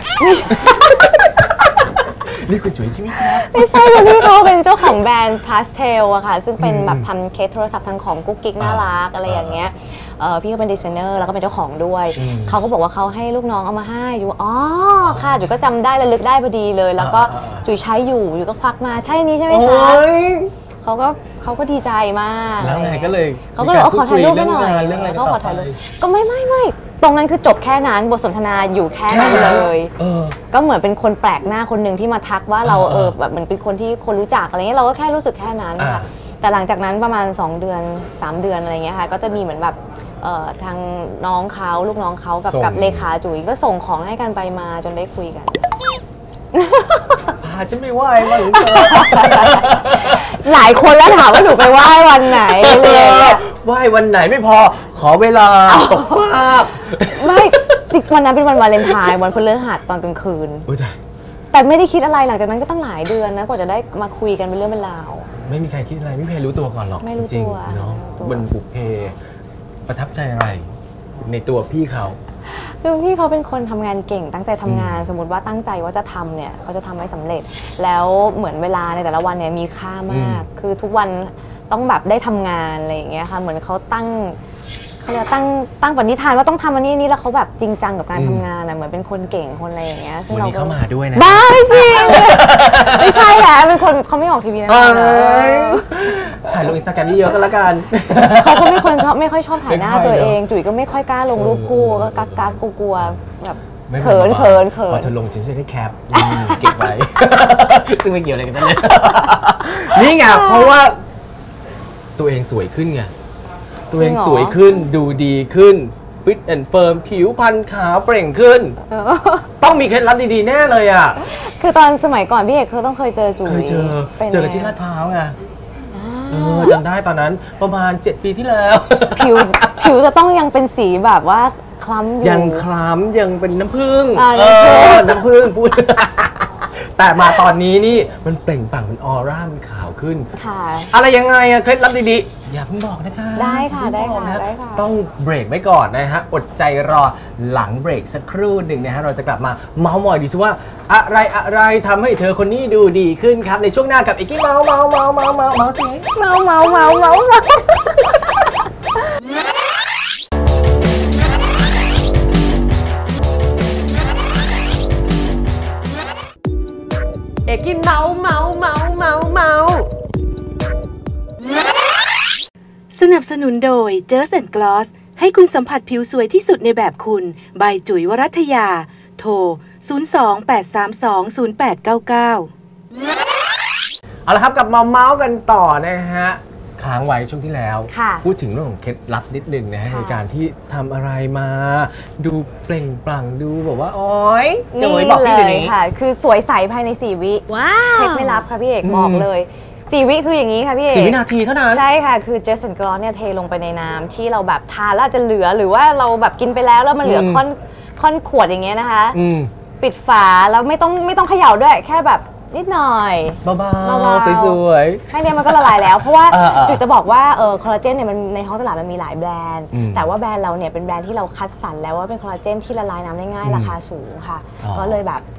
Speaker 1: นี่คุณจุ๋ยใช่ไหมครับ
Speaker 6: ไม่ใช่คือพี่เขาเป็นเจ้าของแบรนด์ Pastel อะค่ะซึ่งเป็นแบบทำเคสโทรศัพท์ทางของกุ๊กกิ๊กน่ารักอะไรอย่างเงี้ยพี่เขาเป็นดีไซเนอร์แล้วก็เป็นเจ้าของด้วยเขาก็บอกว่าเขาให้ลูกน้องเอามาให้อยู่อ๋อค่ะจุ๋ยก็จำได้ระลึกได้พอดีเลยแล้วก็จุ๋ยใช้อยู่จุ๋ยก็ควักมาใช่นี้ใช่ไหมคะเขาก็เขาก็ดีใจมาก
Speaker 1: แล้วไงก็เลย
Speaker 6: เขาก็เลยขอถ่ายรูปให้หน่อยเขาขอถ่ายรูปก็ไม่ไม่ไม่ตรงนั้นคือจบแค่นั้นบทสนทนาอยู่แค่นั้นเลยก็เหมือนเป็นคนแปลกหน้าคนหนึ่งที่มาทักว่าเราเออแบบเหมือนเป็นคนที่คนรู้จักอะไรเงี้ยเราก็แค่รู้สึกแค่นั้นค่ะแต่หลังจากนั้นประมาณสองเดือนสามเดือนอะไรเงี้ยค่ะก็จะมีเหมือนแบบทางน้องเขาลูกน้องเขากับกับเลขาจุ๋ยก็ส่งของให้กันไปมาจนได้คุยกัน
Speaker 1: พาฉันไปไหว้มาหรือเปล่า
Speaker 6: หลายคนแล้วถามว่าหนูไปไหว้วันไหนเลย
Speaker 1: ไหว้วันไหนไม่พอขอเวลาตกฟาก
Speaker 6: ไม่จริงวันนั้นเป็นวันวาเลนไทน์วันพฤหัสตอนกลางคืนแต่ไม่ได้คิดอะไรหลังจากนั้นก็ตั้งหลายเดือนนะกว่าจะได้มาคุยกันเป็นเรื่องเป็นราว
Speaker 1: ไม่มีใครคิดอะไรไม่มีใครรู้ตัวก่อนหรอก
Speaker 6: ไม่รู้
Speaker 1: ตัวเนาะบนบุพเพประทับใจอะไรในตัวพี่เขา
Speaker 6: คือพี่เขาเป็นคนทำงานเก่งตั้งใจทำงานสมมติว่าตั้งใจว่าจะทำเนี่ยเขาจะทำให้สำเร็จแล้วเหมือนเวลาในแต่ละวันเนี่ยมีค่ามากคือทุกวันต้องแบบได้ทำงานอะไรอย่างเงี้ยค่ะเหมือนเขาตั้งเขาเรียกตั้งตั้งปณิธานว่าต้องทำอันนี้นี่แล้วเขาแบบจริงจังกับการทำงานอะเหมือนเป็นคนเก่งคนอะไรอย่างเงี้ย
Speaker 1: ซึ่งเราก็มาด้วยนะ
Speaker 6: บ้าจริงไม่ใช่แหละเป็นคนเขาไม่ออกทีวีนะ
Speaker 1: ถ่ายลงอินสตาแกรมเยอะๆก็แล้วกัน
Speaker 6: เขาเขาไม่คนชอบไม่ค่อยชอบถ่ายหน้าตัวเองจุ๋ยก็ไม่ค่อยกล้าลงรูปคู่ก็กักกักกลัวแบบเขินเขินเขิน
Speaker 1: พอเธอลงฉันจะได้แคปเก็บไว้ซึ่งไม่เกี่ยวอะไรกันเลยนี่ไงเพราะว่าตัวเองสวยขึ้นไงตัวเองสวยขึ้นดูดีขึ้นฟิตแอนด์เฟิร์มผิวพรรณขาวเปล่งขึ้นต้องมีเคล็ดลับดีๆแน่เลยอ่ะ
Speaker 6: คือตอนสมัยก่อนพี่เอกเขาต้องเคยเจอจุ๋ย
Speaker 1: เคยเจอเจอกันที่ลาดพร้าวไงเออจำได้ตอนนั้นประมาณเจ็ดปีที่แล้ว
Speaker 6: ผิวผิวจะต้องยังเป็นสีแบบว่าคล้ำอยู่
Speaker 1: ยังคล้ำยังเป็นน้ำผึ้งเออน้ำผึ้งพูดแต่มาตอนนี้นี่มันเปล่งปลั่งมันออร่ามันขาวขึ้น
Speaker 6: ค่ะ
Speaker 1: อะไรยังไงอะเคล็ดลับดีๆอย่าเพิ่งบอกนะคะ
Speaker 6: ได้ค่ะได้ค่ะได้ค่ะ
Speaker 1: ต้องเบรกไว้ก่อนนะฮะอดใจรอหลังเบรกสักครู่หนึ่งนะฮะเราจะกลับมาเมาส์มอยดีซิว่าอะไรอะไรทำให้เธอคนนี้ดูดีขึ้นครับในช่วงหน้ากับอีกกี้เมาส์เมาส์เมาส์เมาส์เมาส์เมาส์สิ
Speaker 6: เมาส์เมาส์เมาส์เมาส์
Speaker 1: เอกกี้เมาเมาเมาเมาเมา
Speaker 15: สนับสนุนโดยเจอร์เซนกลอสให้คุณสัมผัสผิวสวยที่สุดในแบบคุณบายจุ๋ยวรัตยาโทรศูนย์ สอง แปด สาม สอง ศูนย์ แปด เก้า เก้า
Speaker 1: เอาละครับกลับมาเมาส์กันต่อนะฮะค้างไว้ช่วงที่แล้วพูดถึงเรื่องของเคล็ดลับนิดนึงนะฮะในการที่ทำอะไรมาดูเปล่งปลั่งดูแบบว่าโอ๊ย
Speaker 6: จุ๋ยบอกพี่เดี๋ยวนี้ค่ะคือสวยใสภายในสี่วิว้าวเคล็ดไม่ลับค่ะพี่เอกบอกเลยสี่วิคืออย่างนี้ค่ะพี่เอก
Speaker 1: สี่วินาทีเท่านั้น
Speaker 6: ใช่ค่ะคือเจสสันกรอสเนี่ยเทลงไปในน้ำที่เราแบบทานแล้วจะเหลือหรือว่าเราแบบกินไปแล้วแล้วมันเหลือค่อนค่อนขวดอย่างเงี้ยนะคะปิดฝาแล้วไม่ต้องไม่ต้องเขย่าด้วยแค่แบบนิดหน่อย
Speaker 1: เบาๆสวย
Speaker 6: ๆแค่นี้มันก็ละลายแล้วเพราะว่าจุ๋ยจะบอกว่าเออคอลลาเจนเนี่ยมันในท้องตลาดมันมีหลายแบรนด์แต่ว่าแบรนด์เราเนี่ยเป็นแบรนด์ที่เราคัดสรรแล้วว่าเป็นคอลลาเจนที่ละลายน้ำได้ง่ายราคาสูงค่ะก็เลยแบบ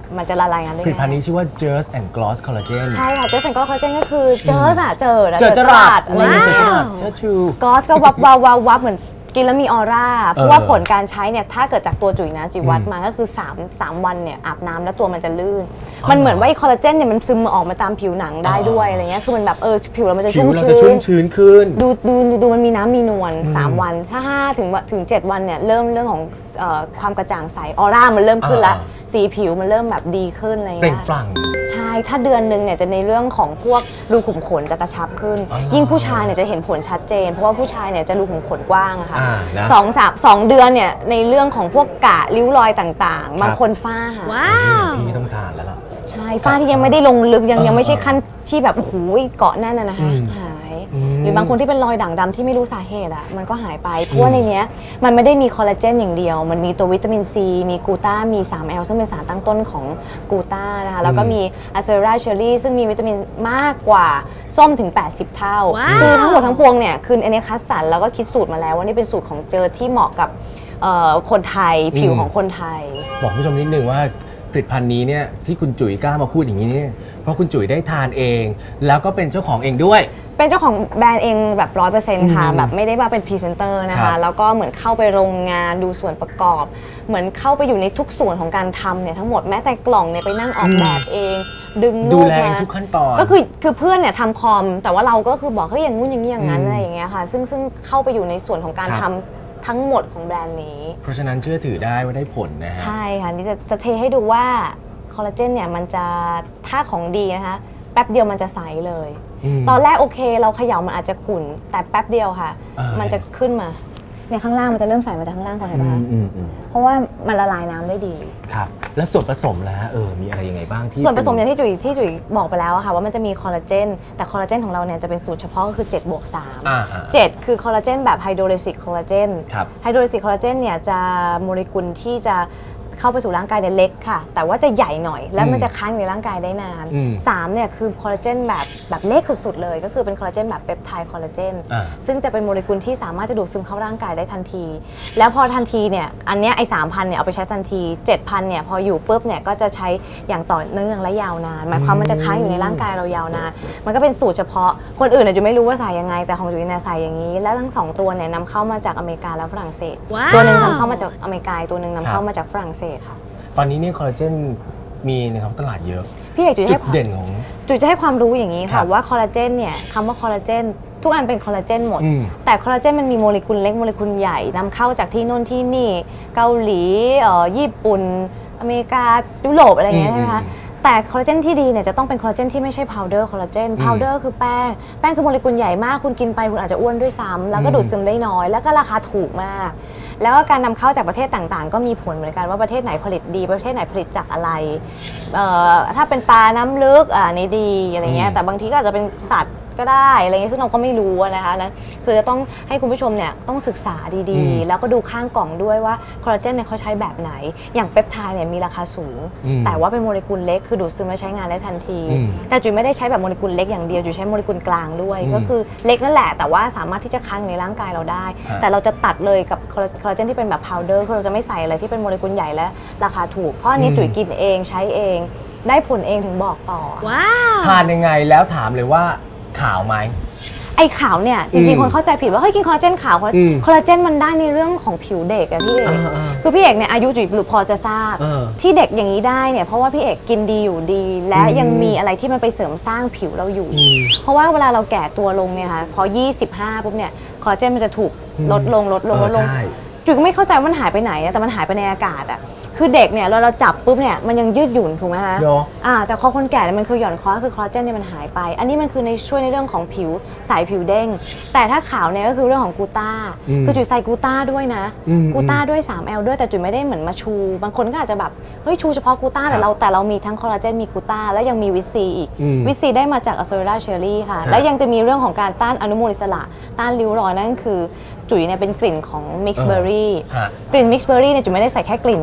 Speaker 6: มันจะละลายน้ำได้
Speaker 1: ผลิตภัณฑ์
Speaker 6: ง่าย
Speaker 1: นี้ชื่อว่า Just and Gloss Collagen
Speaker 6: ใช่ค่ะเจอสันก็คอลลาเจนก็คือเจออะเจอ
Speaker 1: เจอจรัส
Speaker 6: อะไรอย่าง
Speaker 1: เจอจ
Speaker 6: เงี้ย
Speaker 1: รัสเจอชู
Speaker 6: กอสก็วับวับวับวับเหมือนกินแล้วมีออร่าเพราะว่า
Speaker 1: เออ
Speaker 6: ผลการใช้เนี่ยถ้าเกิดจากตัวจุ๋ยนะจุ๋ยวัดมาก็คือ3 3วันเนี่ยอาบน้ำแล้วตัวมันจะลื่น มันเหมือนว่าไอ้คอลลาเจนเนี่ยมันซึมออกมาตามผิวหนังได้ด้วยอะไรเงี้ยคือมันแบบเออผิวเรามันจะ
Speaker 1: ผิ
Speaker 6: ชุ่
Speaker 1: ว
Speaker 6: ม
Speaker 1: เรา
Speaker 6: ชื้
Speaker 1: จะชุ่ม
Speaker 6: น
Speaker 1: ชื้นขึ้น
Speaker 6: ดูดูดูมันมีน้ำมีนวลสามวันถ้าห้าถึงถึงเจ็ดวันเนี่ยเริ่มเรื่องของเอ่อความกระจ่างใสออร่ามันเริ่มขึ้นละ
Speaker 1: อ่า
Speaker 6: สีผิวมันเริ่มแบบดีขึ้นอะไร
Speaker 1: เปล่
Speaker 6: เงี้
Speaker 1: ง
Speaker 6: ย
Speaker 1: ปลั่ง
Speaker 6: ใช่ถ้าเดือนหนึ่งเนี่ยจะในเรื่องของพวกรูขุมขนจะกระชับขึ้น ยิ่งผู้ชายเนี่ยจะเห็นผลชัดเจนเพราะว่าผู้ชายเนี่ยจะรูขุมขนกว้างอะค่ะ
Speaker 1: อ่านะ
Speaker 6: สองสามสองเดือนเนี่ยในเรื่องของพวกกะริ้วรอยต่างๆบางคนฝ้าค่ะ
Speaker 1: ว้าว พี่ต้องทานแล้วล่ะ
Speaker 6: ใช่ฝ้าที่ยังไม่ได้ลงลึกยัง
Speaker 1: เออ
Speaker 6: ยังไม่ใช่ขั้นที่แบบโอ้โหเกาะแน่นอะนะคะ
Speaker 1: อืม
Speaker 6: หาย
Speaker 1: อืม
Speaker 6: หรือบางคนที่เป็นรอยด่างดำที่ไม่รู้สาเหตุอะมันก็หายไปเพราะว่าในเนี้ยมันไม่ได้มีคอลลาเจนอย่างเดียว มันมีตัววิตามินซีมีกลูตามี ทรี แอล ซึ่งเป็นสารตั้งต้นของกลูตานะคะแล้วก็มีอะเซราเชอรี่ซึ่งมีวิตามินมากกว่าส้มถึงแปดสิบเท่า คือทั้งหมดทั้งปวงเนี่ยคืออันนี้คัดสรรแล้วก็คิดสูตรมาแล้วว่านี่เป็นสูตรของเจอที่เหมาะกับเอ่อคนไทยผิวของคนไทย
Speaker 1: บอกผู้ชมนิดนึงว่าผลิตภัณฑ์นี้เนี่ยที่คุณจุ๋ยกล้ามาพูดอย่างนี้เนี่ยเพราะคุณจุ๋ยได้ทานเอง แล้วก็เป็นเจ้าของเองด้วย
Speaker 6: เป็นเจ้าของแบรนด์เองแบบร้อยเปอร์เซ็นต์ค่ะ
Speaker 1: อืม
Speaker 6: แบบไม่ได้มาเป็นพรีเซนเตอร์นะ
Speaker 1: ครั
Speaker 6: คะ
Speaker 1: บ
Speaker 6: แล้วก็เหมือนเข้าไปโรงงานดูส่วนประกอบ เหมือนเข้าไปอยู่ในทุกส่วนของการทำเนี่ยทั้งหมดแม้แต่กล่องเนี่ยไปนั่งออกแบบเอง ดึง
Speaker 1: ดู
Speaker 6: รูป
Speaker 1: แล
Speaker 6: มา
Speaker 1: ทุกขั้นตอน
Speaker 6: ก็คือคือเพื่อนเนี่ยทำคอม แต่ว่าเราก็คือบอกเฮ้ยอย่างงู้นอย่างนี้อย่างนั้น
Speaker 1: อืม
Speaker 6: อะไรอย่างเงี้ยค่ะซึ่งซึ่งเข้าไปอยู่ในส่วนของการ
Speaker 1: ครั
Speaker 6: ทำ
Speaker 1: บ
Speaker 6: ทั้งหมดของแบรนด์นี้
Speaker 1: เพราะฉะนั้นเชื่อถือได้ว่าได้ผลนะฮะ
Speaker 6: ใช่ค่ะนี่จะจะเทให้ดูว่าคอลลาเจนเนี่ยมันจะถ้าของดีนะคะแป๊บเดียวมันจะใสเลย
Speaker 1: อืม
Speaker 6: ตอนแรกโอเคเราเขย่ามันอาจจะขุ่นแต่แป๊บเดียวค่ะ
Speaker 1: อ่ามั
Speaker 6: มันจะขึ้นมาเนี่ยข้างล่างมันจะเริ่มใสมาจากข้างล่างก่อนเห็นไหม
Speaker 1: อื
Speaker 6: คะ
Speaker 1: มอืมอืม
Speaker 6: เพราะว่ามันละลายน้ำได้ดี
Speaker 1: ครับ แล้วส่วนผสมแล้วเออมีอะไรยังไงบ้างที่
Speaker 6: ส่วนผสมอย่าง
Speaker 1: เป็
Speaker 6: ที่จุ๋ยที่จุ๋ยบอกไปแล้วอะค่ะว่ามันจะมีคอลลาเจนแต่คอลลาเจนของเราเนี่ยจะเป็นสูตรเฉพาะก็คือเจ็ดบวกสาม
Speaker 1: อ่าอ่า
Speaker 6: เจ็ดคือคอลลาเจนแบบไฮโดรลิซิกคอลลาเจน
Speaker 1: ครับ
Speaker 6: ไฮโดรลิซิกคอลลาเจนเนี่ยจะโมเลกุลที่จะเข้าไปสู่ร่างกายเนี่ยเล็กค่ะ แต่ว่าจะใหญ่หน่อย และมันจะค้างในร่างกายได้นาน
Speaker 1: อืม
Speaker 6: สามเนี่ยคือคอลลาเจนแบบแบบเล็กสุดๆเลยก็คือเป็นคอลลาเจนแบบเปปไทด์คอลลาเจน
Speaker 1: อ่า
Speaker 6: ซึ่งจะเป็นโมเลกุลที่สามารถจะดูดซึมเข้าร่างกายได้ทันที แล้วพอทันทีเนี่ยอันเนี้ยไอ้สามพันเนี่ยเอาไปใช้ทันทีเจ็ดพันเนี่ยพออยู่ปุ๊บเนี่ยก็จะใช้อย่างต่อเนื่องและยาวนานหมายความมันจะค้างอยู่ในร่างกายเรายาวนานมันก็เป็นสูตรเฉพาะคนอื่นอาจจะไม่รู้ว่าใส่ยังไงแต่ของจุ๋ยเนี่ยใส่อย่างนี้ และทั้งสองตัวเนี่ยนำเข้ามาจากอเมริกาและฝรั่งเศส
Speaker 1: ว้าว
Speaker 6: ตัวหนึ่งนำเข้ามาจากอเมริกาตัวหนึ่งนำเข้า
Speaker 1: ครับ
Speaker 6: มาจากฝรั่งเศสค่ะ
Speaker 1: ตอนนี้เนี่ยคอลลาเจนมีในท้องตลาดเยอะ
Speaker 6: พี่เอกจุ๋ย
Speaker 1: จุ
Speaker 6: ให้
Speaker 1: ด
Speaker 6: ความ
Speaker 1: เด่นของ
Speaker 6: จุ๋ยจะให้ความรู้อย่างนี้
Speaker 1: ครั
Speaker 6: ค่ะ
Speaker 1: บ
Speaker 6: ว่าคอลลาเจนเนี่ยคำว่าคอลลาเจนทุกอันเป็นคอลลาเจนหมด
Speaker 1: อืม
Speaker 6: แต่คอลลาเจนมันมีโมเลกุลเล็กโมเลกุลใหญ่นำเข้าจากที่โน่นที่นี่ เกาหลีเอ่อญี่ปุ่น อเมริกายุโรปอะไรอย่างเงี้ย
Speaker 1: อืม
Speaker 6: ใช่ไหมคะแต่คอลลาเจนที่ดีเนี่ยจะต้องเป็นคอลลาเจนที่ไม่ใช่พาวเดอร์คอลลาเจน
Speaker 1: อืม
Speaker 6: พาวเดอร์คือแป้งแป้งคือโมเลกุลใหญ่มากคุณกินไปคุณอาจจะอ้วนด้วยซ้ำแล้วก็
Speaker 1: อืม
Speaker 6: ดูดซึมได้น้อย แล้วก็ราคาถูกมาก แล้วก็การนำเข้าจากประเทศต่างๆ ก็มีผลเหมือนกันว่าประเทศไหนผลิตดีประเทศไหนผลิตจากอะไรเอ่อถ้าเป็นปลาน้ำลึกอ่านี่ดีอะไรเงี้ยแต่บางทีก็อาจจะเป็นสัตว์ก็ได้อะไรเงี้ยซึ่งเราก็ไม่รู้นะคะนั้นคือจะต้องให้คุณผู้ชมเนี่ยต้องศึกษาดี
Speaker 1: อืม
Speaker 6: ๆ แล้วก็ดูข้างกล่องด้วยว่าคอลลาเจนเนี่ยเขาใช้แบบไหน อย่างเปปไทด์เนี่ยมีราคาสูง
Speaker 1: อืม
Speaker 6: แต่ว่าเป็นโมเลกุลเล็กคือดูดซึมและใช้งานได้ทันที
Speaker 1: อืม
Speaker 6: แต่จุ๋ยไม่ได้ใช้แบบโมเลกุลเล็กอย่างเดียวจุ๋ยใช้โมเลกุลกลางด้วย
Speaker 1: อืม
Speaker 6: ก็คือเล็กนั่นแหละแต่ว่าสามารถที่จะค้างในร่างกายเราได้
Speaker 1: ฮะ
Speaker 6: แต่เราจะตัดเลยกับคอลลาเจนที่เป็นแบบพาวเดอร์คือเราจะไม่ใส่อะไรที่เป็นโมเลกุลใหญ่และราคาถูกเพราะอันนี้
Speaker 1: อืม
Speaker 6: จุ๋ยกินเองใช้เองได้ผลเองถึงบอกต่อ
Speaker 1: ทานยังไงแล้วถามเลยว่าขาวไหม
Speaker 6: ไอ้ขาวเนี่ยจริง
Speaker 1: อื
Speaker 6: ๆ
Speaker 1: ม
Speaker 6: คนเข้าใจผิดว่าเฮ้ยกินคอลลาเจนขาวคอลลา
Speaker 1: อืม
Speaker 6: คอลลาเจนมันได้ในเรื่องของผิวเด็กอะพี่เอก
Speaker 1: อ่าๆ
Speaker 6: คือพี่เอกเนี่ยอายุจุ๋ยพอจะทราบ
Speaker 1: เออ
Speaker 6: ที่เด็กอย่างนี้ได้เนี่ยเพราะว่าพี่เอกกินดีอยู่ดี และ
Speaker 1: อืม
Speaker 6: ยังมีอะไรที่มันไปเสริมสร้างผิวเราอยู่
Speaker 1: อืม
Speaker 6: เพราะว่าเวลาเราแก่ตัวลงเนี่ยค่ะพอยี่สิบห้าปุ๊บเนี่ยคอลลาเจนมันจะถูก
Speaker 1: อืม
Speaker 6: ลดลงลดลง
Speaker 1: เออ
Speaker 6: ลดลง
Speaker 1: ใช่
Speaker 6: จุ๋ยก็ไม่เข้าใจว่ามันหายไปไหนนะแต่มันหายไปในอากาศอะคือเด็กเนี่ยเราเราจับปุ๊บเนี่ยมันยังยืดหยุ่นถูกไหมคะ
Speaker 1: เนอะ
Speaker 6: อ่าแต่พอคนแก่เนี่ยมันคือหย่อนคล้อยคือคอลลาเจนเนี่ยมันหายไป อันนี้มันคือในช่วยในเรื่องของผิวใสผิวเด้ง แต่ถ้าขาวเนี่ยก็คือเรื่องของกลูตา
Speaker 1: อืม
Speaker 6: คือจุ๋ยใส่กลูตาด้วยนะ
Speaker 1: อืม
Speaker 6: กลูตาด้วย ทรี แอล ด้วยแต่จุ๋ยไม่ได้เหมือนมาชู บางคนก็อาจจะแบบเฮ้ยชูเฉพาะกลูตาแต่เราแต่เรามีทั้งคอลลาเจนมีกลูตาและยังมีวิตซีอีก
Speaker 1: อืม
Speaker 6: วิตซีได้มาจากอะโซเรล่าเชอรี่ค่ะ
Speaker 1: ฮะ
Speaker 6: และยังจะมีเรื่องของการต้านอนุมูลอิสระต้านริ้วรอยนั่นคือจุ๋ยเนี่ยเป็นกลิ่นของมิกซ์เบอร์รี่
Speaker 1: ฮะ
Speaker 6: กลิ่นมิกซ์เบอร์รี่เนี่ยจุ๋ยไม่ได้ใส่แค่กลิ่นอย่างเดียว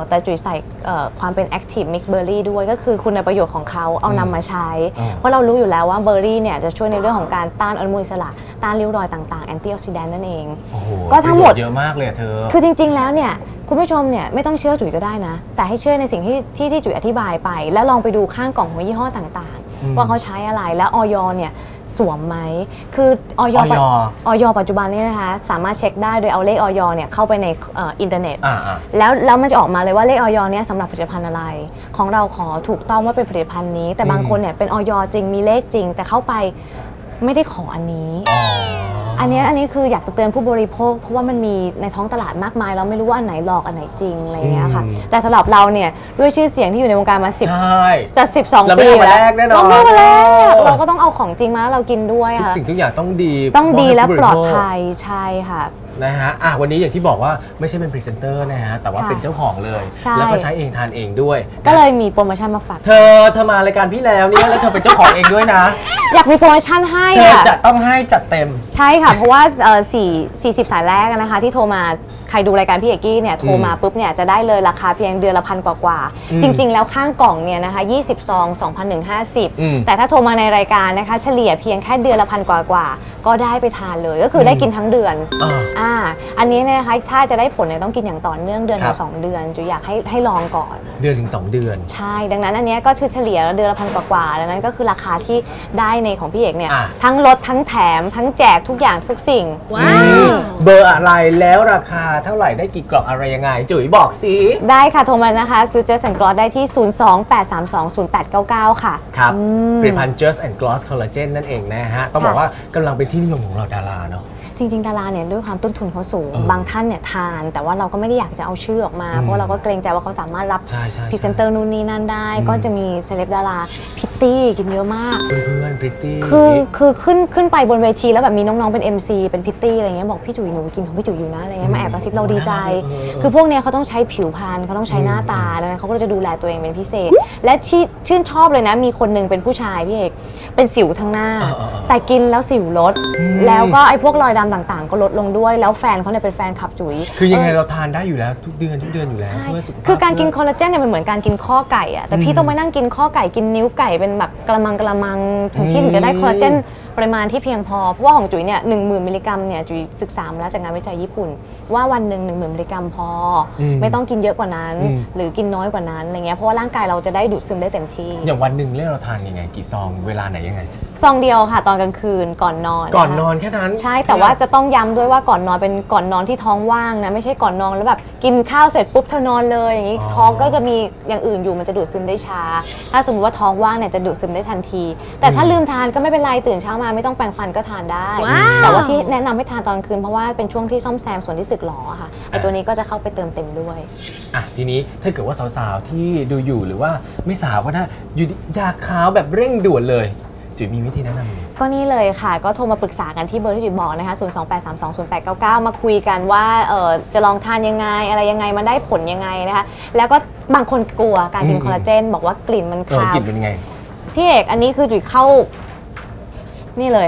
Speaker 6: แต่จุ๋ยใส่ความเป็น Active Mix Berry ด้วยก็คือคุณประโยชน์ของเขาเอานำมาใช้เพราะเรารู้อยู่แล้วว่าเบอร์รี่เนี่ยจะช่วยในเรื่องของการต้านอนุมูลอิสระต้านริ้วรอยต่างๆแอนตี้ออกซิแดนต์นั่นเองก็ทั้งหมด
Speaker 1: เยอะมากเลยเธอ
Speaker 6: คือจริงๆแล้วเนี่ยคุณผู้ชมเนี่ยไม่ต้องเชื่อจุ๋ยก็ได้นะแต่ให้เชื่อในสิ่งที่ที่ที่จุ๋ยอธิบายไปแล้วลองไปดูข้างกล่องของยี่ห้อต่างๆว่าเขาใช้อะไรแล้วออยเนี่ยสวมไหมคือออยออยปัจจุบันนี้นะคะสามารถเช็คได้โดยเอาเลขออยเนี่ยเข้าไปในอินเทอร์เน็ตแล้วแล้วมันจะออกมาเลยว่าเลขออยเนี่ยสำหรับผลิตภัณฑ์อะไรของเราขอถูกต้องว่าเป็นผลิตภัณฑ์นี้แต่บางคนเนี่ยเป็นออยจริงมีเลขจริงแต่เข้าไปไม่ได้ขออันนี้อันนี้อันนี้คืออยากจะเตือนผู้บริโภคเพราะว่ามันมีในท้องตลาดมากมายเราไม่รู้ว่าอันไหนหลอกอันไหนจริงอะไรเงี้ยค่ะแต่สำหรับเราเนี่ยด้วยชื่อเสียงที่อยู่ในวงการมาสิบจะสิบสองปีแล้วเราไม่มาแรกเราก็ต้องเอาของจริงมาแล้วเรากินด้วยค่ะ
Speaker 1: สิ่งทุกอย่างต้องดี
Speaker 6: ต้องดีและปลอดภัยใช่ค่ะ
Speaker 1: นะฮะอ่ะวันนี้อย่างที่บอกว่าไม่ใช่เป็นพรีเซนเตอร์นะฮะแต่ว่าเป็นเจ้าของเลยแล้วก็ใช้เองทานเองด้วย
Speaker 6: ก็เลยมีโปรโมชั่นมาฝาก
Speaker 1: เธอเธอมารายการพี่แล้วนี่แล้วเธอเป็นเจ้าของเองด้วยนะ
Speaker 6: อยากมีโปรโมชั่นให้
Speaker 1: เธอจะต้องให้จัดเต็ม
Speaker 6: ใช่ค่ะเพราะว่าสี่สี่สิบสายแรกนะคะที่โทรมาใครดูรายการพี่เอกกี้เนี่ยโทรมาปุ๊บเนี่ยจะได้เลยราคาเพียงเดือนละพันกว่าๆจริงๆแล้วข้างกล่องเนี่ยนะคะยี่สิบซอง สองพันหนึ่งร้อยห้าสิบ แต่ถ้าโทรมาในรายการนะคะเฉลี่ยเพียงแค่เดือนละพันกว่าๆก็ได้ไปทานเลยก็คือได้กินทั้งเดือนอ่าอันนี้เนี่ยนะคะถ้าจะได้ผลเนี่ยต้องกินอย่างต่อเนื่องเดือนถึงสองเดือนจุอยากให้ให้ลองก่อน
Speaker 1: เดือนถึงสองเดือน
Speaker 6: ใช่ดังนั้นอันนี้ก็คือเฉลี่ยเดือนละพันกว่าๆดังนั้นก็คือราคาที่ได้ในของพี่เอกเนี่ยทั้งลดทั้งแถมทั้งแจกทุกอย่างทุกสิ่ง
Speaker 1: ว้าวเบอร์อะไรแล้วราคาเท่าไหร่ได้กี่กล่องอะไรยังไงจุ๋ยบอกสิ
Speaker 6: ได้ค่ะโทรมานะคะซื้อ Just and Gloss ได้ที่ศูนย์ สอง แปด สาม สอง ศูนย์ แปด เก้า เก้าค่ะ
Speaker 1: ครับผลิตภัณฑ์ Just and Gloss Collagen นั่นเองนะฮะต้องบอกว่ากำลังเป็นที่นิยมของเราดาราเนาะ
Speaker 6: จริงๆดาราเนี่ยด้วยความต้นทุนเขาสูงบางท่านเนี่ยทานแต่ว่าเราก็ไม่ได้อยากจะเอาชื่อออกมาเพราะเราก็เกรงใจว่าเขาสามารถรับพรีเซนเตอร์นู่นนี่นั่นได้ก็จะมีเซเลบดาราพิตตี้กินเยอะมาก
Speaker 1: เพื่อนๆพิตตี้
Speaker 6: คือคือขึ้นขึ้นไปบนเวทีแล้วแบบมีน้องๆเป็น เอ็ม ซี เป็นพิตตี้อะไรเงี้ยบอกพี่จุ๋ยหนูกินของพี่จุ๋ยอยู่นะอะไรเงี้ยมาแอบกระซิบเราดีใจคือพวกเนี้ยเขาต้องใช้ผิวพรรณเขาต้องใช้หน้าตาดังนั้นเขาก็จะดูแลตัวเองเป็นพิเศษและชื่นชอบเลยนะมีคนนึงเป็นผู้ชายพี่เอกเป็นสิวทั้งหน้าแต่กินแล้วสิวลดแล้วก็ไอ้พวกรอยดำต่างๆก็ลดลงด้วยแล้วแฟนเขาเนี่ยเป็นแฟนคลับจุ๋ย
Speaker 1: คือยังไงเราทานได้อยู่แล้วทุกเดือนทุกเดือนอยู่แล้วเพื่อสุขภาพ
Speaker 6: คือการกินคอลลาเจนเนี่ยมันเหมือนการกินข้อไก่อะแต่พี่ต้องไปนั่งกินข้อไก่กินนิ้วไก่เป็นแบบกระมังกระมังถึงพี่ถึงจะได้คอลลาเจนปริมาณที่เพียงพอเพราะว่าของจุ๋ยเนี่ยหนึ่งหมื่นมิลลิกรัมเนี่ยจุ๋ยศึกษามาแล้วจากงานวิจัยญี่ปุ่นว่าวันหนึ่งหนึ่งหมื่นมิลลิกรัมพอไม่ต้องกินเยอะกว่านั้นหรือกินน้อยกว่านั้นอะไรเงี้ยเพราะว่าร่างกายเราจะได้ดูดซึมได้เต็มที่
Speaker 1: อย่างวันหนึ่งเรื่องเราทานยังไงกี่ซองเวลาไหนยังไง
Speaker 6: ซองเดียวค่ะตอนกลางคืนก่อนนอน
Speaker 1: ก่อนนอนแค่นั้น
Speaker 6: ใช่แต่ว่าจะต้องย้ำด้วยว่าก่อนนอนเป็นก่อนนอนที่ท้องว่างนะไม่ใช่ก่อนนอนแล้วแบบกินข้าวเสร็จปุ๊บเธอนอนเลยอย่างนี้ท้องก็จะมีอย่างอื่นอยู่มันจะดูดซึมได้ช้าถ้าสมมติว่าท้องว่างเนี่ยจะดูดซึมได้ทันทีแต่ถ้าลืมทานก็ไม่เป็นไรตื่นเช้ามาไม่ต้องแปรงฟันก็ทานได้แต่ว่าที่แนะนำให้ทานตอนคืนเพราะว่าเป็นช่วงที่ซ่อมแซมส่วนที่สึกหรอค่ะไอตัวนี้ก็จะเข้าไปเติมเต็มด้วย
Speaker 1: อ่ะทีนี้ถ้าเกิดว่าสาวๆที่ดูอยู่หรือว่าไม่สาวก็ได้อยู่อยากขาวแบบเร่งด่วนเลยจุ๋ยมีวิธีแนะนำ
Speaker 6: ก็นี่เลยค่ะก็โทรมาปรึกษากันที่เบอร์ที่จุ๋ยบอกนะคะศูนย์ สอง แปด สาม สอง ศูนย์ แปด เก้า เก้ามาคุยกันว่าเออจะลองทานยังไงอะไรยังไงมันได้ผลยังไงนะคะแล้วก็บางคนกลัวการกินคอลลาเจนบอกว่ากลิ่นมันคาว
Speaker 1: กลิ่นเป็นไง
Speaker 6: พี่เอกอันนี้คือจุ๋ยเข้านี่เลย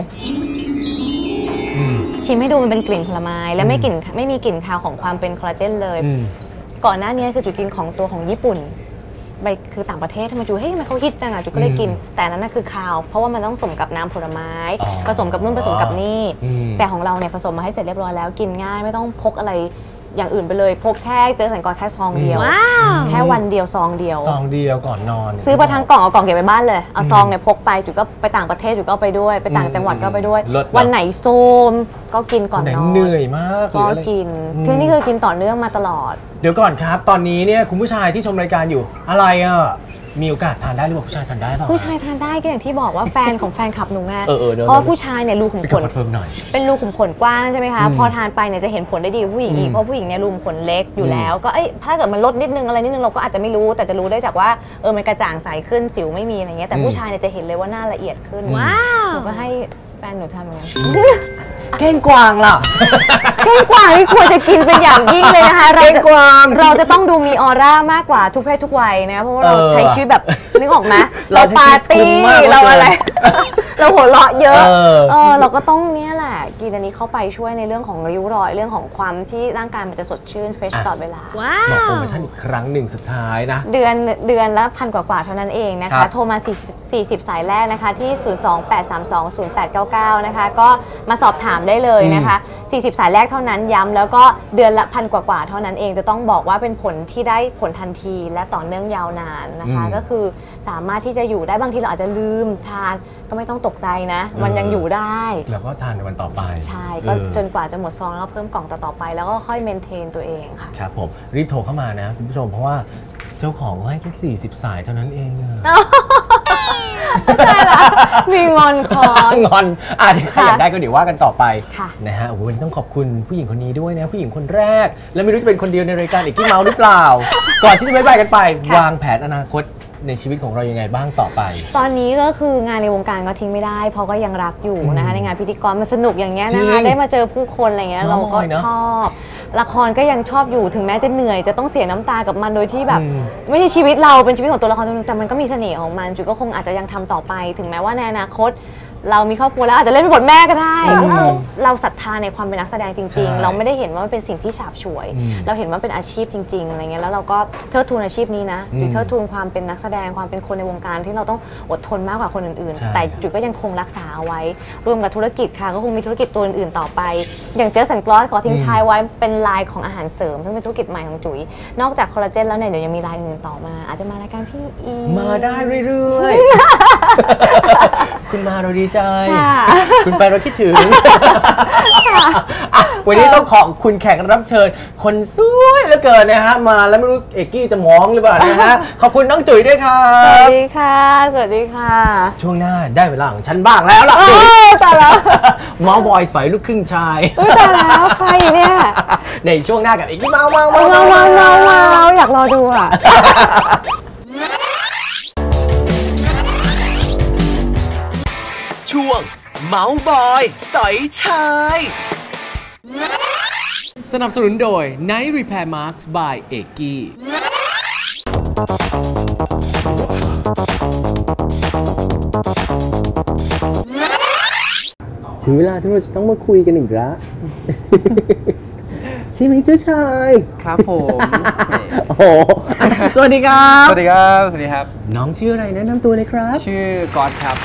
Speaker 6: ชิมให้ดูมันเป็นกลิ่นผลไม้และไม่กลิ่นไม่มีกลิ่นคาวของความเป็นคอลลาเจนเลยก่อนหน้านี้คือจุ๋ยกินของตัวของญี่ปุ่นไปคือต่างประเทศทำไมจุ๋ยเฮ้ยทำไมเขาฮิตจังอ่ะจุ๋ยก็เลยกินแต่นั้นน่ะคือคาวเพราะว่ามันต้องผสมกับน้ำผลไม้ผสมกับนู่นผสมกับนี่แต่ของเราเนี่ยผสมมาให้เสร็จเรียบร้อยแล้วกินง่ายไม่ต้องพกอะไรอย่างอื่นไปเลยพกแค่เจอสันกรแค่ซองเดียวแค่วันเดียวซองเดียว
Speaker 1: ซองเดียวก่อนนอน
Speaker 6: ซื้อมาทั้งกล่องเอากล่องเก็บไปบ้านเลยเอาซองเนี่ยพกไปจุ๋ยก็ไปต่างประเทศจุ๋ยก็ไปด้วยไปต่างจังหวัดก็ไปด้วยวันไหนโซมก็กินก่อนนอน
Speaker 1: เหนื่อยมาก
Speaker 6: ก็กินคือนี่คือกินต่อเนื่องมาตลอด
Speaker 1: เดี๋ยวก่อนครับตอนนี้เนี่ยคุณผู้ชายที่ชมรายการอยู่อะไรอ่ะมีโอกาสทานได้หรือเปล่าผู้ชายทานได้ป่ะ
Speaker 6: ผู้ชายทานได้ก็อย่างที่บอกว่าแฟนของแฟนคลับหนูไงเพราะผู้ชายเนี่ยรูขุมขนเป็นรูขุมขนกว้างใช่ไหมคะพอทานไปเนี่ยจะเห็นผลได้ดีผู้หญิงอีกเพราะผู้หญิงเนี่ยรูขุมขนเล็กอยู่แล้วก็เอ้ยถ้าเกิดมันลดนิดนึงอะไรนิดนึงเราก็อาจจะไม่รู้แต่จะรู้ได้จากว่าเออมันกระจ่างใสขึ้นสิวไม่มีอะไรเงี้ยแต่ผู้ชายเนี่ยจะเห็นเลยว่าหน้าละเอียดขึ้นว้าวหนูก็ให้แฟนหนูทำอย่างนั้น
Speaker 1: เก้งกวางล่ะ
Speaker 6: เก้งกวางนี่ควรจะกินเป็นอย่างยิ่งเลยนะคะ
Speaker 1: เก้งกวาง
Speaker 6: เราจะต้องดูมีออร่ามากกว่าทุกเพศทุกวัยนะเพราะว่าเราใช้ชีวิตแบบนึกออกไหมเราปาร์ตี้เราอะไรเราหัวเราะเยอะ
Speaker 1: เออ
Speaker 6: เออเราก็ต้องเนี่ยแหละกินอันนี้เข้าไปช่วยในเรื่องของริ้วรอยเรื่องของความที่ร่างกายมันจะสดชื่นเฟรชตลอดเวลา
Speaker 1: บอกโปรโมชั่นอีกครั้งหนึ่งสุดท้ายนะ
Speaker 6: เดือนเดือนละพันกว่าๆเท่านั้นเองนะ
Speaker 1: ครั
Speaker 6: คะ
Speaker 1: บ
Speaker 6: โทรมา40 40 สายแรกนะคะที่ ศูนย์ สอง แปด สาม สอง ศูนย์ แปด เก้า เก้า นะคะก็มาสอบถามได้เลยนะคะ 40 สายแรกเท่านั้นย้ำแล้วก็เดือนละพันกว่าๆเท่านั้นเองจะต้องบอกว่าเป็นผลที่ได้ผลทันทีและต่อเนื่องยาวนานนะคะ
Speaker 1: อืม
Speaker 6: ก็คือสามารถที่จะอยู่ได้บางทีเราอาจจะลืมทานก็ไม่ต้องตกใจนะ มันยังอยู่ได้
Speaker 1: แล้วก็ทานในวันต่อไป
Speaker 6: ใช่ก็
Speaker 1: เออ
Speaker 6: จนกว่าจะหมดซองแล้วก็เพิ่มกล่องต่อๆไป แล้วก็ค่อยเมนเทนตัวเองค่ะ
Speaker 1: ครับผมรีบโทรเข้ามานะคุณผู้ชมเพราะว่าเจ้าของให้แค่สี่สิบสายเท่านั้นเองอะ
Speaker 6: มีงอนคอน
Speaker 1: งอนอ่ะเดี๋ยวใครอยากได้ก็เดี๋ยวว่ากันต่อไป
Speaker 6: ค่ะ
Speaker 1: นะฮะโอ้โหวันนี้ต้องขอบคุณผู้หญิงคนนี้ด้วยนะผู้หญิงคนแรก และไม่รู้จะเป็นคนเดียวในรายการเอกกี้เมาส์หรือเปล่า ก่อนที่จะบ๊ายบายกันไป วางแผนอนาคตในชีวิตของเรายังไงบ้างต่อไป
Speaker 6: ตอนนี้ก็คืองานในวงการก็ทิ้งไม่ได้ เพราะก็ยังรักอยู่นะคะในงานพิธีกรมันสนุกอย่างเงี้ย
Speaker 1: จริ
Speaker 6: นะ
Speaker 1: ง
Speaker 6: คะได้มาเจอผู้คนอะไรเงี้ย
Speaker 1: เมา
Speaker 6: เรา
Speaker 1: ส์
Speaker 6: ก็
Speaker 1: มอยเนอะ
Speaker 6: ชอบ ละครก็ยังชอบอยู่ถึงแม้จะเหนื่อยจะต้องเสียน้ำตากับมันโดยที่แบบ
Speaker 1: อืม
Speaker 6: ไม่ใช่ชีวิตเราเป็นชีวิตของตัวละครตัวนึงแต่มันก็มีเสน่ห์ของมันจุยก็คงอาจจะยังทำต่อไป ถึงแม้ว่าในอนาคต เรามีครอบครัวแล้วอาจจะเล่นเป็นบทแม่ก็ได้
Speaker 1: อืม
Speaker 6: เราศรัทธาในความเป็นนักแสดงจริง
Speaker 1: ใช่
Speaker 6: ๆ เราไม่ได้เห็นว่ามันเป็นสิ่งที่ฉาบฉวย
Speaker 1: อืม
Speaker 6: เราเห็นว่าเป็นอาชีพจริงๆอะไรเงี้ยแล้วเราก็เทิดทูนอาชีพนี้นะจุย
Speaker 1: อืม
Speaker 6: เทิดทูนความเป็นนักแสดงความเป็นคนในวงการที่เราต้องอดทนมากกว่าคนอื่น
Speaker 1: ใช่
Speaker 6: ๆ แต่จุยก็ยังคงรักษาเอาไว้รวมกับธุรกิจค่ะก็คงมีธุรกิจตัวอื่นๆต่อไป อย่างเจอสันกลอสขอทิ้งท้ายไว้เป็นลายของอาหารเสริมซึ่งเป็นธุรกิจใหม่ของจุ๋ยนอกจากคอลลาเจนแล้วเนี่ยเดี๋ยวยังมีลายอื่นๆต่อมา อาจจะมารายการพี่อีก
Speaker 1: มาได้เรื่อยๆ คุณมาเราดีใจ
Speaker 6: ค่ะ
Speaker 1: คุณไปเราคิดถึงอ่ะวันนี้ต้องขอบคุณแขกรับเชิญ คนสวยเหลือเกินนะฮะมาแล้วไม่รู้เอกกี้จะมองหรือเปล่านะฮะขอบคุณน้องจุ๋ยด้วยครั
Speaker 6: สวัส
Speaker 1: บ
Speaker 6: ดีค่ะ สวัสดีค่ะ
Speaker 1: ช่วงหน้าได้เวลาของฉันบ้างแล้วล่ะ
Speaker 6: โอ้ยตายแล้ว
Speaker 1: เมาส์บอยสอยลูกครึ่งชาย
Speaker 6: อุ้ยตายแล้วใครเนี่ย
Speaker 1: ในช่วงหน้ากับเอกกี้เมาเมาเมา
Speaker 6: เมาเมาเมาเมาอยากรอดูอ่ะ
Speaker 16: ช่วงเมาส์บอยสอยชาย
Speaker 1: สนับสนุนโดย Night Repair Marks by เอกกี้ถึงเวลาที่เราจะต้องมาคุยกันอีกแล้ว ใช่ไหมเจ้าชาย
Speaker 17: ครับผม
Speaker 1: โอ้โหสวัสดีครับ
Speaker 17: สวัสดีครับ สวัสดีครับ
Speaker 1: น้องชื่ออะไรแนะนำตัวเลยครับ
Speaker 17: ชื่อก๊อตครับ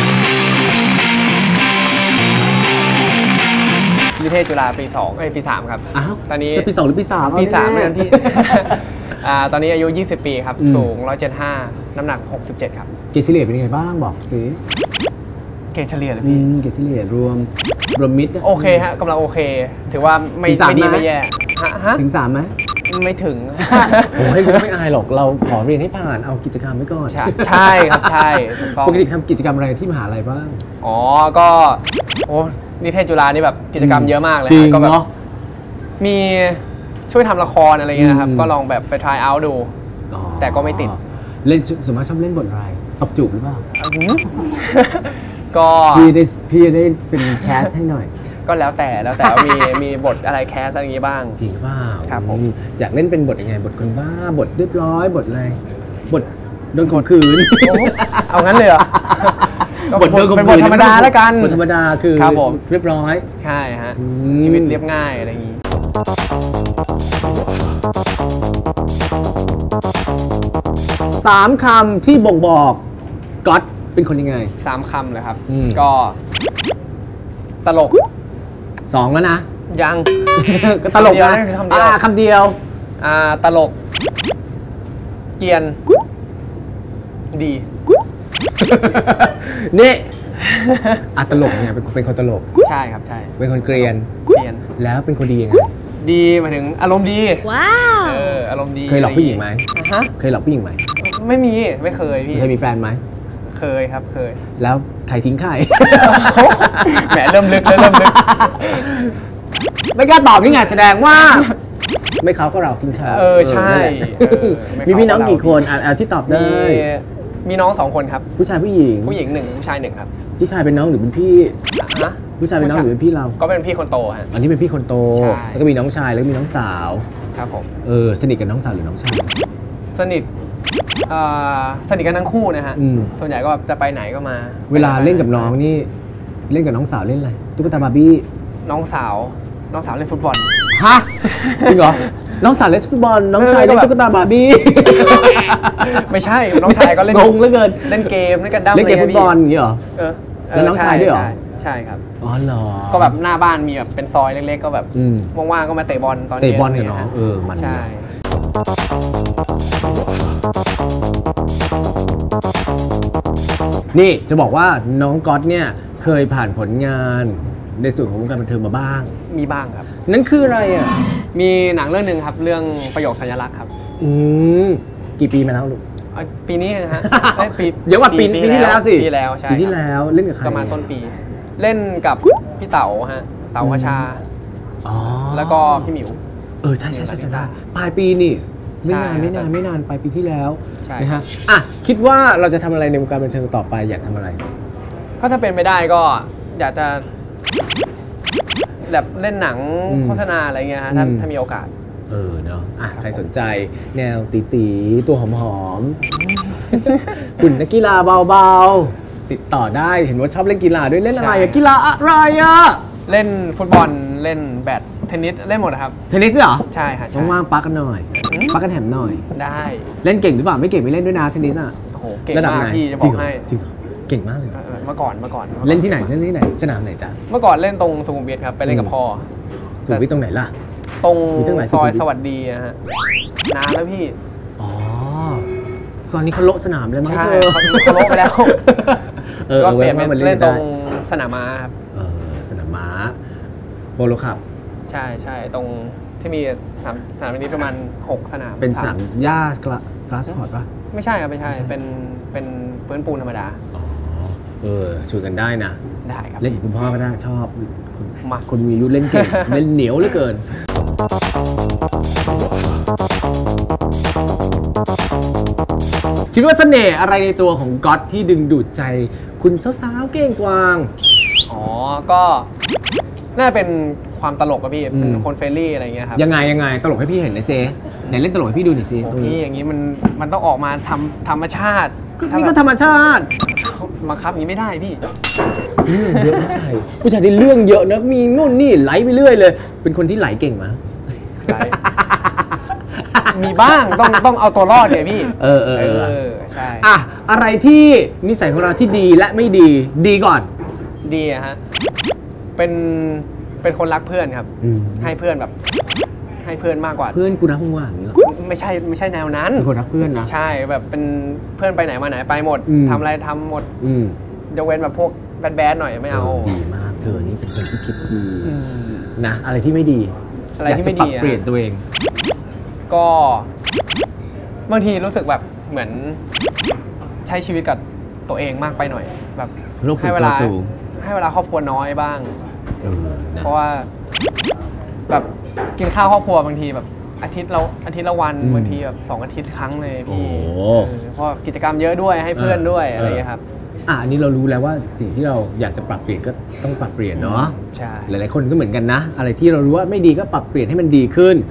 Speaker 17: นิเทศจุฬาปีสองเอ้ยปีสามครับ
Speaker 1: อ้าว
Speaker 17: ตอนนี้
Speaker 1: จะปีสองหรือปีสาม
Speaker 17: ปีสาม
Speaker 1: เอา
Speaker 17: เหมื
Speaker 1: แน่
Speaker 17: อนกันพี่ อ่าตอนนี้อายุยี่สิบปีครับ
Speaker 1: อืม
Speaker 17: สูงหนึ่งร้อยเจ็ดสิบห้าน้ำหนักหกสิบเจ็ดครับ
Speaker 1: เกรดเฉลี่ยเป็นยังไงบ้างบอกสิ
Speaker 17: เกรดเฉลี่ยเลย
Speaker 1: อื
Speaker 17: พี่
Speaker 1: มเกรดเฉลี่ยรวมรวมมิด
Speaker 17: โอเคฮะกำลังโอเค ถือว่าไม่
Speaker 1: ถึงสาม
Speaker 17: ไม่ดี
Speaker 1: ไหม
Speaker 17: ไม่แย่ฮะฮะ
Speaker 1: ถึงสามไหม
Speaker 17: ไม่ถึง
Speaker 1: โอ้ยไม่อายหรอกเราขอเรียนให้ผ่านเอากิจกรรมไว้ก่อน
Speaker 17: ใช่ใช่ครับใช่ถูกต้อง
Speaker 1: ปกติทำกิจกรรมอะไรที่มหาลัยบ้าง
Speaker 17: อ๋อ ก็โอ้นิเทศจุฬานี่แบบกิจกรรมเยอะมากเลย
Speaker 1: จริง
Speaker 17: ฮะก็แบบ
Speaker 1: เนาะ
Speaker 17: มีช่วยทำละครอะไรเงี้ยนะครับ
Speaker 1: อืม
Speaker 17: ก็ลองแบบไป try out ดู
Speaker 1: อ๋อ
Speaker 17: แต่ก็ไม่ติด
Speaker 1: เล่นสมมติชอบเล่นบทอะไรตบจูบหรือเปล่า
Speaker 17: ก็
Speaker 1: พี่ได้พี่ได้เป็นแคสให้หน่อย
Speaker 17: ก็แล้วแต่แล้วแต่ว่ามี มีบทอะไรแคสอะไรอย่างงี้บ้าง
Speaker 1: จริงเปล่า
Speaker 17: ครับผม
Speaker 1: อยากเล่นเป็นบทยังไงบทคนบ้าบทเรียบร้อยบทอะไรบทโดนข่มขืน
Speaker 17: โอ้เอางั้นเลยเหรอ
Speaker 1: บทโดนข่มขืน
Speaker 17: เป็นบทธรรมดาแล้วกัน
Speaker 1: บทธรรมดาคือ
Speaker 17: ครับผม
Speaker 1: เรียบร้อย
Speaker 17: ใช่ฮะ
Speaker 1: อืม
Speaker 17: ชีวิตเรียบง่ายอะไรอย่างงี้
Speaker 1: สามคำที่บ่งบอกก๊อตเป็นคนยังไง
Speaker 17: สามคำเลยครับ
Speaker 1: อืม
Speaker 17: ก็ ตลก
Speaker 1: สองแล้วนะ
Speaker 17: ยัง
Speaker 1: ก็ตลกนะ
Speaker 17: คำเดียว
Speaker 1: อ่าคำเดียว
Speaker 17: อ่าตลก เกรียน ดี
Speaker 1: นี่อ่ะตลกเนี่ยเป็นเป็นคนตลก
Speaker 17: ใช่ครับใช่
Speaker 1: เป็นคนเกรียน
Speaker 17: เกรียน
Speaker 1: แล้วเป็นคนดียังไง
Speaker 17: ดีหมายถึงอารมณ์ดี
Speaker 6: ว้าว
Speaker 17: เอออารมณ์ดี
Speaker 1: เคยหลอกผู้หญิงไหม
Speaker 17: อ่าฮะ
Speaker 1: เคยหลอกผู้หญิงไหม
Speaker 17: ไม่มีไม่เคยพี่
Speaker 1: เคยมีแฟนไหม
Speaker 17: เคยครับเคย
Speaker 1: แล้วใครทิ้งใคร
Speaker 17: แหมเริ่มลึกแล้วเริ่มลึก
Speaker 1: ไม่กล้าตอบนี่ไงแสดงว่า ไม่เขาก็เราทิ้งเขา
Speaker 17: เออใช่
Speaker 1: นั่นแหละ
Speaker 17: เออไม่เขา
Speaker 1: มีพี่น้อง
Speaker 17: ก็เรา
Speaker 1: กี่คนอ่ะอ่ะที่ตอบได้
Speaker 17: มีมีน้องสองคนครับ
Speaker 1: ผู้ชายผู้หญิง
Speaker 17: ผู้หญิงหนึ่งผู้ชายหนึ่งครับ
Speaker 1: ผู้ชายเป็นน้องหรือเป็นพี่
Speaker 17: นะ
Speaker 1: ผู้ชายเป็นน้องหรือเป็นพี่เรา
Speaker 17: ก็เป็นพี่คนโตฮะ
Speaker 1: อันนี้เป็นพี่คนโต
Speaker 17: ใช่
Speaker 1: แล้วก็มีน้องชายแล้วก็มีน้องสาว
Speaker 17: ครับผม
Speaker 1: เออสนิทกับน้องสาวหรือน้องชาย
Speaker 17: สนิทเอ่อสนิทกันทั้งคู่นะฮะ
Speaker 1: อืม
Speaker 17: ส่วนใหญ่ก็แบบจะไปไหนก็มา
Speaker 1: เวลาเล่นกับน้องนี่เล่นกับน้องสาวเล่นอะไรตุ๊กตาบาร์บี้
Speaker 17: น้องสาวน้องสาวเล่นฟุตบอล
Speaker 1: ฮะจริงเหรอน้องสาวเล่นฟุตบอลน้องชายเล่นตุ๊กตาบาร์บี้
Speaker 17: ไม่ใช่น้องชายก็เล่น
Speaker 1: งงเหลือเกิน
Speaker 17: เล่นเกมเล่นกันดั้ม
Speaker 1: เล่นเกมฟุตบอลอย่างงี้เหรอ
Speaker 17: เออ
Speaker 1: แล้วน้องชายด้วยเหรอ
Speaker 17: ใช่ใช่ครับ
Speaker 1: อ๋อเหรอ
Speaker 17: ก็แบบหน้าบ้านมีแบบเป็นซอยเล็กๆก็แบบ
Speaker 1: อืม
Speaker 17: ว่างๆก็มาเตะบอลตอน
Speaker 1: เตะ
Speaker 17: เย็น
Speaker 1: บอลกับน้องเออมัน
Speaker 17: ใช่
Speaker 1: นี่จะบอกว่าน้องก๊อตเนี่ยเคยผ่านผลงานในส่วนของวงการบันเทิงมาบ้าง
Speaker 17: มีบ้างครับ
Speaker 1: นั่นคืออะไรอ่ะ
Speaker 17: มีหนังเรื่องหนึ่งครับเรื่องประโยคสัญลักษณ์ครับ
Speaker 1: อืมกี่ปีมาแล้วลูก
Speaker 17: อ่ะปีนี้นะฮะเอ้ยปี
Speaker 1: เดี๋ยวว่าปีปีที่แล้วสิ
Speaker 17: ปีที่แล้วใช่
Speaker 1: ปีที่
Speaker 17: ครับ
Speaker 1: แล้วเล่นกับใคร
Speaker 17: ประมาณต้นปี เล่นกับพี่เต๋าฮะเต๋าคชา
Speaker 1: อ๋อ
Speaker 17: แล้วก็พี่หมิว
Speaker 1: เออใช่ใช่ใช่ใช่ปลายปีนี่ไม่นาน
Speaker 17: ใช่
Speaker 1: ไม่นานไม่นานปลายปีที่แล้ว
Speaker 17: ใช่
Speaker 1: นะฮะอ่ะคิดว่าเราจะทำอะไรในวงการบันเทิงต่อไปอยากทำอะไร
Speaker 17: ก็ถ้าเป็นไม่ได้ก็อยากจะแบบเล่นหนัง
Speaker 1: อืม
Speaker 17: โฆษณาอะไรเงี้ยฮะถ้า
Speaker 1: อืม
Speaker 17: ถ้ามีโอกาส
Speaker 1: เออเนาะอ่ะใครสนใจแนวตีตีๆตัวหอมๆ หุ่นนักกีฬาเบาๆ ติดต่อได้เห็นว่าชอบเล่นกีฬาด้วยเล่นอะไร
Speaker 17: ใช่
Speaker 1: อะกีฬาอะไรอะ
Speaker 17: เล่นฟุตบอลเล่นแบดเทนนิสเล่นหมดนะครับ
Speaker 1: เทนนิสเหรอ
Speaker 17: ใช่ค่ะใช่
Speaker 1: ว่างๆปักกันหน่อยปักกันแถมหน่อย
Speaker 17: ได้
Speaker 1: เล่นเก่งหรือเปล่าไม่เก่งไม่เล่นด้วยนะเทนนิสอะ
Speaker 17: โอ้โหเก่ง
Speaker 1: ระดับ
Speaker 17: มาก
Speaker 1: ไหน
Speaker 17: พี่จะบ
Speaker 1: จริ
Speaker 17: อง ก
Speaker 1: เหรอ
Speaker 17: ให้
Speaker 1: จริงเหรอเก่งมากเลย
Speaker 17: เออเมื่อก่อนเมื่อก่อน
Speaker 1: เล่นที่ไหนเล่นที่ไหนสนามไหนจ๊ะ
Speaker 17: เมื่อก่อนเล่นตรงสุขุมวิทครับไปเล่นกับพ่อ
Speaker 1: สุขุมวิทตรงไหนล่ะ
Speaker 17: ตรง
Speaker 1: มีตั้งหลาย
Speaker 17: ซอย
Speaker 1: สุขุมวิท
Speaker 17: สวัสดีอะฮะนานแล้วพี่
Speaker 1: อ๋อตอนนี้เขาโละสนามเลยมั้ง
Speaker 17: ใช่
Speaker 1: เธอ
Speaker 17: เขาเขาโละไปแล้ว
Speaker 1: เออ
Speaker 17: ก็
Speaker 1: เอา
Speaker 17: เป
Speaker 1: ไว้
Speaker 17: ลี่ยน
Speaker 1: ว่า
Speaker 17: เป็
Speaker 1: มัน
Speaker 17: น
Speaker 1: เล่
Speaker 17: เล่
Speaker 1: น
Speaker 17: นต
Speaker 1: ได้
Speaker 17: รงสนามม้าครับ
Speaker 1: เออสนามม้าโปโลขับ
Speaker 17: ใช่ใช่ตรงที่มีสนามสนามนี้ประมาณหกสนาม
Speaker 1: เป็นสนามหญ้ากระกราสพอร์ตป่ะ
Speaker 17: ไม่ใช่ครับไม่ใช่เป็นเป็นพื้นปูนธรรมดา
Speaker 1: เออชวนกันได้นะ
Speaker 17: ได้ครับ
Speaker 1: เล่นกับคุณพ่อก็ได้ชอบคน
Speaker 17: มา
Speaker 1: คนมีอายุเล่นเก่ง เล่นเหนียวเหลือเกิน คิดว่าเสน่ห์อะไรในตัวของก๊อตที่ดึงดูดใจคุณสาวๆเก้งกวาง
Speaker 17: อ๋อก็น่าเป็นความตลกอะพี่
Speaker 1: อืม
Speaker 17: เป็นคนเฟรนลี่อะไรเงี้ยครับ
Speaker 1: ยังไงยังไงตลกให้พี่เห็นหน่อยเซไหนเล่นตลกให้พี่ดูหน่อยสิ
Speaker 17: โอ้
Speaker 1: ตรง
Speaker 17: พี่
Speaker 1: นี้
Speaker 17: อย่างนี้มันมันต้องออกมาทำธรรมชาติ
Speaker 1: นี่ก็ธรรมชาติ
Speaker 17: มาครับอย่างนี้ไม่ได้พี่
Speaker 1: เรื่องเยอะผู้ชายผู้ชายที่เรื่องเยอะนะมีนู่นนี่ไหลไปเรื่อยเลย เป็นคนที่ไหลเก่งมั้ย
Speaker 17: มีบ้างต้องต้องเอาตัวรอดเนี่ยพี่
Speaker 1: เออเออเออ
Speaker 17: เออใช่
Speaker 1: อ่ะอะไรที่นิสัยของเราที่ดีและไม่ดีดีก่อน
Speaker 17: ดีอะฮะเป็นเป็นคนรักเพื่อนครับ
Speaker 1: อืม
Speaker 17: ให้เพื่อนแบบ ให้เพื่อนมากกว่า
Speaker 1: เพื่อนกูรักมึงว่างอย่างนี้เหรอ
Speaker 17: ไม่ใช่ไม่ใช่แนวนั้น
Speaker 1: เป็นคนรักเพื่อนนะ
Speaker 17: ใช่แบบเป็นเพื่อนไปไหนมาไหนไปหมด
Speaker 1: อืม
Speaker 17: ทำอะไรทำหมด
Speaker 1: อืม
Speaker 17: ยกเว้นแบบพวกแบดๆหน่อยไม่เอา
Speaker 1: ดีมากเธอนี่เป็นคนที่คิดดีนะอะไรที่ไม่ดี
Speaker 17: อะไรที่ไม่ดี
Speaker 1: อยากจะปรับ
Speaker 17: อะ
Speaker 1: เปลี่ยนตัวเอง
Speaker 17: ก็บางทีรู้สึกแบบเหมือนใช้ชีวิตกับตัวเองมากไปหน่อย แบบ
Speaker 1: โลกส่วน
Speaker 17: ให้เว
Speaker 1: ตัว
Speaker 17: ลา
Speaker 1: สูง
Speaker 17: ให้เวลาครอบครัวน้อยบ้าง
Speaker 1: เออนะ
Speaker 17: เพราะว่าแบบกินข้าวครอบครัวบางทีแบบอาทิตย์เราอาทิตย์ละวัน
Speaker 1: อืม
Speaker 17: บางทีแบบสองอาทิตย์ครั้งเลยพี่
Speaker 1: โอ้
Speaker 17: เออเพราะกิจกรรมเยอะด้วยให้เพื่อนด้วย
Speaker 1: เอออ
Speaker 17: อะไรอย่างเงี้ยครับ
Speaker 1: อ่ะอันนี้เรารู้แล้วว่าสิ่งที่เราอยากจะปรับเปลี่ยนก็ต้องปรับเปลี่ยนเนาะ
Speaker 17: ใช่
Speaker 1: หลายๆคนก็เหมือนกันนะ อะไรที่เรารู้ว่าไม่ดีก็ปรับเปลี่ยนให้มันดีขึ้น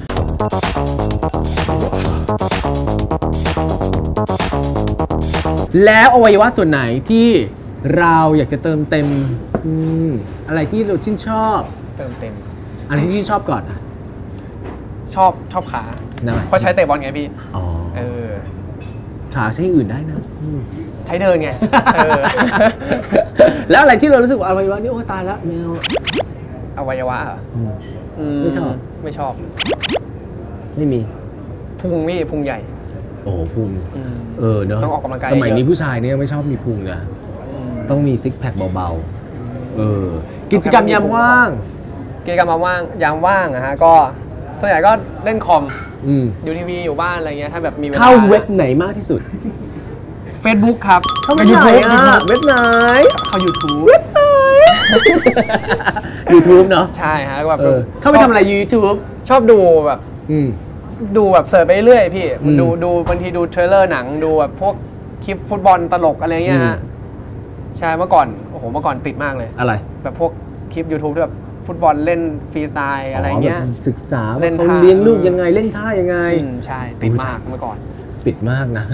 Speaker 1: แล้วอวัยวะส่วนไหนที่เราอยากจะเติมเต็มอืมอะไรที่เราชื่นชอบ
Speaker 17: เติมเต็ม
Speaker 1: อะไรที่ชื่นชอบก่อนอ่ะ
Speaker 17: ชอบชอบขา
Speaker 1: ได้ไหม
Speaker 17: เพราะใช้เตะบอลไงพี่
Speaker 1: อ๋อ
Speaker 17: เออ
Speaker 1: ขาใช้อย่างอื่นได้นะอืม
Speaker 17: ใช้เดินไงเออ
Speaker 1: แล้วอะไรที่เรารู้สึกว่าอวัยวะนี่โอ้ตายแล้วแมว
Speaker 17: อวัยวะเหรอ
Speaker 1: อืม
Speaker 17: อื
Speaker 1: ไม่ชอบ
Speaker 17: ไม่ชอบ
Speaker 1: ไม่มี
Speaker 17: พุงพี่พุงใหญ่
Speaker 1: โอ้โหพุง
Speaker 17: อืม
Speaker 1: เออเนอะ
Speaker 17: ต้องออกกำลังกาย
Speaker 1: สมัยนี้
Speaker 17: เยอะ
Speaker 1: ผู้ชายเนี่ยไม่ชอบมีพุงนะ
Speaker 17: อืม
Speaker 1: ต้องมีซิกแพคเบาๆเออกิจกรรมยามว่าง
Speaker 17: กิจกรรมยามว่างยามว่างอะฮะก็ส่วนใหญ่ก็เล่นคอม
Speaker 1: อืม
Speaker 17: ดูทีวีอยู่บ้านอะไรเงี้ยถ้าแบบมีเวลา
Speaker 1: เข้าเว็บไหนมากที่สุด
Speaker 17: Facebook ครับ
Speaker 1: เข้าเว็บไหนอ่ะเว็บไหน
Speaker 17: เข้า YouTube
Speaker 1: เว็บไหน YouTube เนาะ
Speaker 17: ใช่ฮะก็แบบ
Speaker 1: เออเข้าไปทำอะไร YouTube
Speaker 17: ชอบดูแบบ
Speaker 1: อืม
Speaker 17: ดูแบบเสิร์ชไปเรื่อยพี่
Speaker 1: อืม
Speaker 17: ดูดูบางทีดูเทรลเลอร์หนังดูแบบพวกคลิปฟุตบอลตลกอะไรเงี้ยฮะ
Speaker 1: อืม
Speaker 17: ใช่เมื่อก่อนโอ้โหเมื่อก่อนติดมากเลย
Speaker 1: อะไร
Speaker 17: แบบพวกคลิป YouTube ที่แบบฟุตบอลเล่นฟรีสไตล์อะไรเงี้ย
Speaker 1: แบบศึกษา
Speaker 17: เล่น
Speaker 1: เขา
Speaker 17: ท่า
Speaker 1: เลี้ยงลูกยังไงเล่นท่ายังไง
Speaker 17: อืมใช่ติดมากเมื่อก่อน
Speaker 1: ติดมากนะ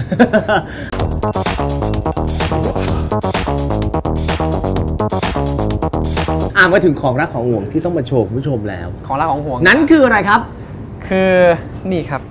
Speaker 1: อ่ามาถึงของรักของห่วงที่ต้องมาโชว์คุณผู้ชมแล้ว
Speaker 17: ของรักของห่วง
Speaker 1: นั้นคืออะไรครับ
Speaker 17: คือนี่ครับ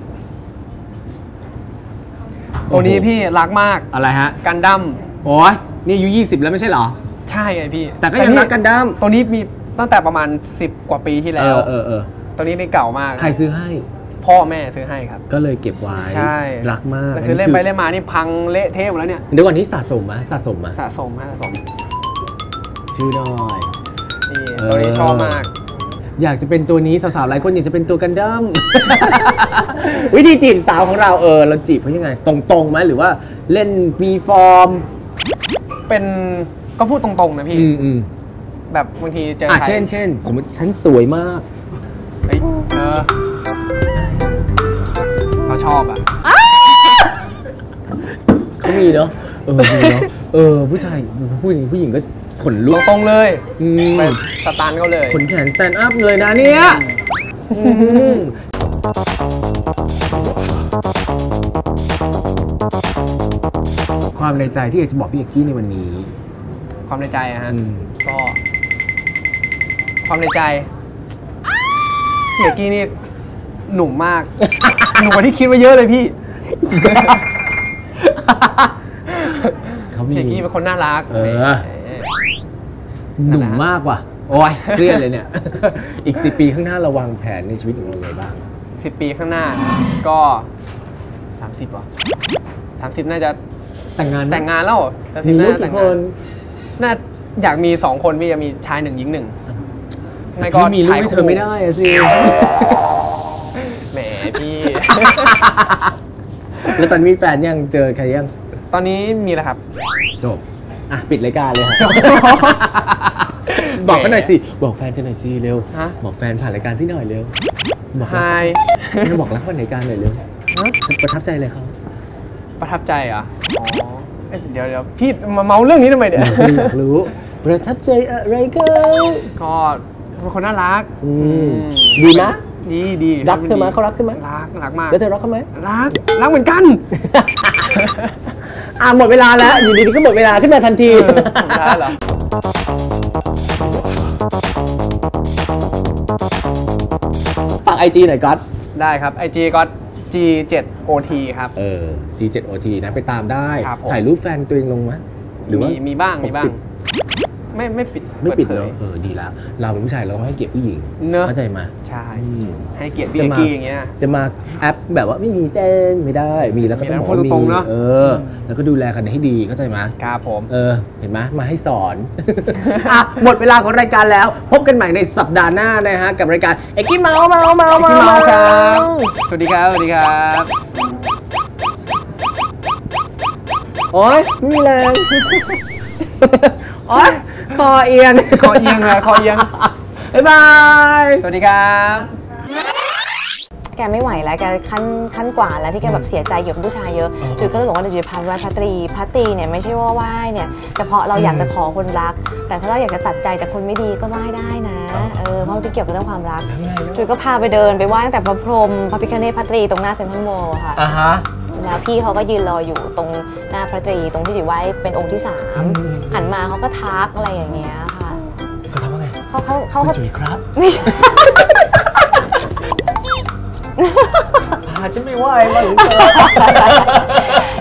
Speaker 17: ตัวนี้พี่รักมาก
Speaker 1: อะไรฮะ
Speaker 17: กันดั้ม
Speaker 1: โอ้ยนี่อายุยี่สิบแล้วไม่ใช่เหรอ
Speaker 17: ใช่ไงพี่
Speaker 1: แต่ก็ยังรักกันดั้ม
Speaker 17: ตัวนี้มีตั้งแต่ประมาณสิบกว่าปีที่แล้ว
Speaker 1: เออเออเออ
Speaker 17: ตัวนี้นี่เก่ามาก
Speaker 1: ใครซื้อให้
Speaker 17: พ่อแม่ซื้อให้ครับ
Speaker 1: ก็เลยเก็บไว้
Speaker 17: ใช่
Speaker 1: รักมาก
Speaker 17: แล้วคือเล่นไปเล่นมานี่พังเละเทะหมดแล้วเนี่ย
Speaker 1: เดี๋ยวก่อนนี้สะสมไหมสะสมไหม
Speaker 17: สะสมฮะสะสม
Speaker 1: ชื่อหน่อย
Speaker 17: นี่ตัวนี้ชอบมาก
Speaker 1: อยากจะเป็นตัวนี้สาวๆหลายคนอยากจะเป็นตัวกันดั้ม วิธีจีบสาวของเราเออเราจีบเขายังไง ตรงๆไหมหรือว่าเล่นมีฟอร์ม
Speaker 17: เป็นก็พูดตรงๆนะพี่
Speaker 1: อืมอืม
Speaker 17: แบบบางทีเจอ
Speaker 1: อ่ะ
Speaker 17: ใคร
Speaker 1: เช่นเช่นสมมติฉันสวยมาก
Speaker 17: เฮ้ยเออเราชอบอ่ะ
Speaker 1: เขามีเนาะเออมีเนาะเออผู้ชายผู้หญิงผู้หญิงก็ขนลุก
Speaker 17: ตรงๆเลย
Speaker 1: อืม
Speaker 17: ไปสตาร์ทเขาเลย
Speaker 1: ขนแขนสแตนด์อัพเลยนะเนี่ยความในใจที่อยากจะบอกพี่เอกกี้ในวันนี้
Speaker 17: ความในใจอะฮะก็ความในใจพี่เอกกี้นี่หนุ่มมาก หนุ่มกว่าที่คิดไว้เยอะเลยพี่
Speaker 1: เขามี
Speaker 17: พี่เอกกี้เป็นคนน่ารัก
Speaker 1: เออหนุ่มมากว่ะโอ้ยเครียดเลยเนี่ย อีกสิบปีข้างหน้าเราวางแผนในชีวิตของเราไงบ้าง
Speaker 17: สิบปีข้างหน้าก็สามสิบว่ะสามสิบน่าจะ
Speaker 1: แต่งงาน
Speaker 17: แต่งงานแล้วสามสิ
Speaker 1: มี
Speaker 17: บ
Speaker 1: ลู
Speaker 17: น่าก จะแต่
Speaker 1: กี่
Speaker 17: ง
Speaker 1: ค
Speaker 17: งาน
Speaker 1: น
Speaker 17: น่าอยากมีสองคนพี่จะมีชายหนึ่งหญิงหนึ่งไม่ก็
Speaker 1: พี่มีลูก
Speaker 17: ชาย
Speaker 1: ให้
Speaker 17: คู่
Speaker 1: เธอไม่ได้อะสิ
Speaker 17: แหมพี่
Speaker 1: แล้วตอนนี้มีแฟนยังเจอใครยัง
Speaker 17: ตอนนี้มีแล้วครับ
Speaker 1: จบอ่ะปิดรายการเลยฮะ บอกเขาหน่อยสิบอกแฟนเธอหน่อยสิเร็วบอกแฟนผ่านรายการพี่หน่อยเร็วบอกรัก
Speaker 17: Hi
Speaker 1: ไม่บอกรักผ่านรายการหน่อยเร็วประทับใจเลยเขา
Speaker 17: ประทับใจเหรอ่ะอ๋อเอ้ยเดี๋ยวเดี๋ยวพี่มาเมาเรื่องนี้ทำไมเนี่ย
Speaker 1: อยากรู้ประทับใจอะไรก็
Speaker 17: ก็เป็นคนน่ารัก
Speaker 1: อืมดีนะ
Speaker 17: ดีดี
Speaker 1: รักเธอไหมเขารักเธอไหม
Speaker 17: รักรักมาก
Speaker 1: แล้วเธอรักเขาไหม
Speaker 17: รักรักเหมือนกัน
Speaker 1: อ่ะหมดเวลาแล้วอยู่ดีๆก็หมดเวลาขึ้นมาทันที
Speaker 17: ได้เหรอ
Speaker 1: ฝากไอจีหน่อยก๊อต
Speaker 17: ได้ครับ ไอ จี ก็ จี เจ็ด โอ ที ครับ
Speaker 1: เออ จี เจ็ด โอ ที นะไปตามได้
Speaker 17: ครับผม
Speaker 1: ถ่ายรูปแฟนตัวเองลงไหมหรือว่า
Speaker 17: มีมีบ้างมีบ้าง
Speaker 1: ปิด
Speaker 17: ไม่ไม่ปิด
Speaker 1: ไม่ปิด
Speaker 17: เผ
Speaker 1: เน
Speaker 17: ย
Speaker 1: อะเออดีแล้ว เราเป็นผู้ชายเราต้องให้เกียรติผู้หญิง
Speaker 17: เนอะ
Speaker 1: เข้าใจมา
Speaker 17: ใช่
Speaker 1: อืม
Speaker 17: ให้เกียรติพี่เอกกี้อย่างเงี้ย
Speaker 1: จะมาแอปแบบว่าไม่มีแจ้งไม่ได้ มีแล้วก็ต้องบอกว่า
Speaker 17: มีแล้วพูดตรงๆเนอะ
Speaker 1: เออ แล้วก็ดูแลกันให้ดีเข้าใจไหม
Speaker 17: ครับผม
Speaker 1: เออเห็นไหมมาให้สอน อ่ะหมดเวลาของรายการแล้ว พบกันใหม่ในสัปดาห์หน้านะฮะกับรายการเอ็กกี้เมาส์เมาส์เมาส์
Speaker 17: พี่เมาส์ครับ สวัสดีครับ สวัสดีครับ
Speaker 1: โอ๊ยไม่มีแรง โอ๊ยคอเอียง
Speaker 17: คอเอียงเลยคอเอียง
Speaker 1: บ๊ายบาย
Speaker 17: สวัสดีครับ
Speaker 6: แกไม่ไหวแล้วแกขั้นขั้นกว่าแล้วที่แกแบบเสียใจเกี่ยวกับผู้ชายเยอะจุ๋ยก็เลยบอกว่าเดี๋ยวจุ๋ยพาไปไหว้พระตรีพระตรีเนี่ยไม่ใช่ว่าไหว้เนี่ยเฉพาะเราอยากจะขอคนรัก แต่ถ้าเราอยากจะตัดใจจากคนไม่ดีก็ไหว้ได้นะเออเพราะมันเกี่ยวกับเรื่องความรักจุ๋ยก็พาไปเดินไปไหว้ตั้งแต่พระพรหมพระพิฆเนศพระตรีตรงหน้าเซ็นทรัลเวิลด์ค่ะ
Speaker 1: อ่าฮะ
Speaker 6: แล้วพี่เขาก็ยืนรออยู่ตรงหน้าพระตรีตรงที่จุ๋ยไหว้เป็นองค์ที่สามหันมาเขาก็ทักอะไรอย่างเงี้ยค่ะ
Speaker 1: เขาทำว่าไง
Speaker 6: เขาเขาเขา
Speaker 1: คุณจุ๋ยครับ
Speaker 6: ไม่ใช่
Speaker 1: พาฉันไปไหว้มาหรือเปล่า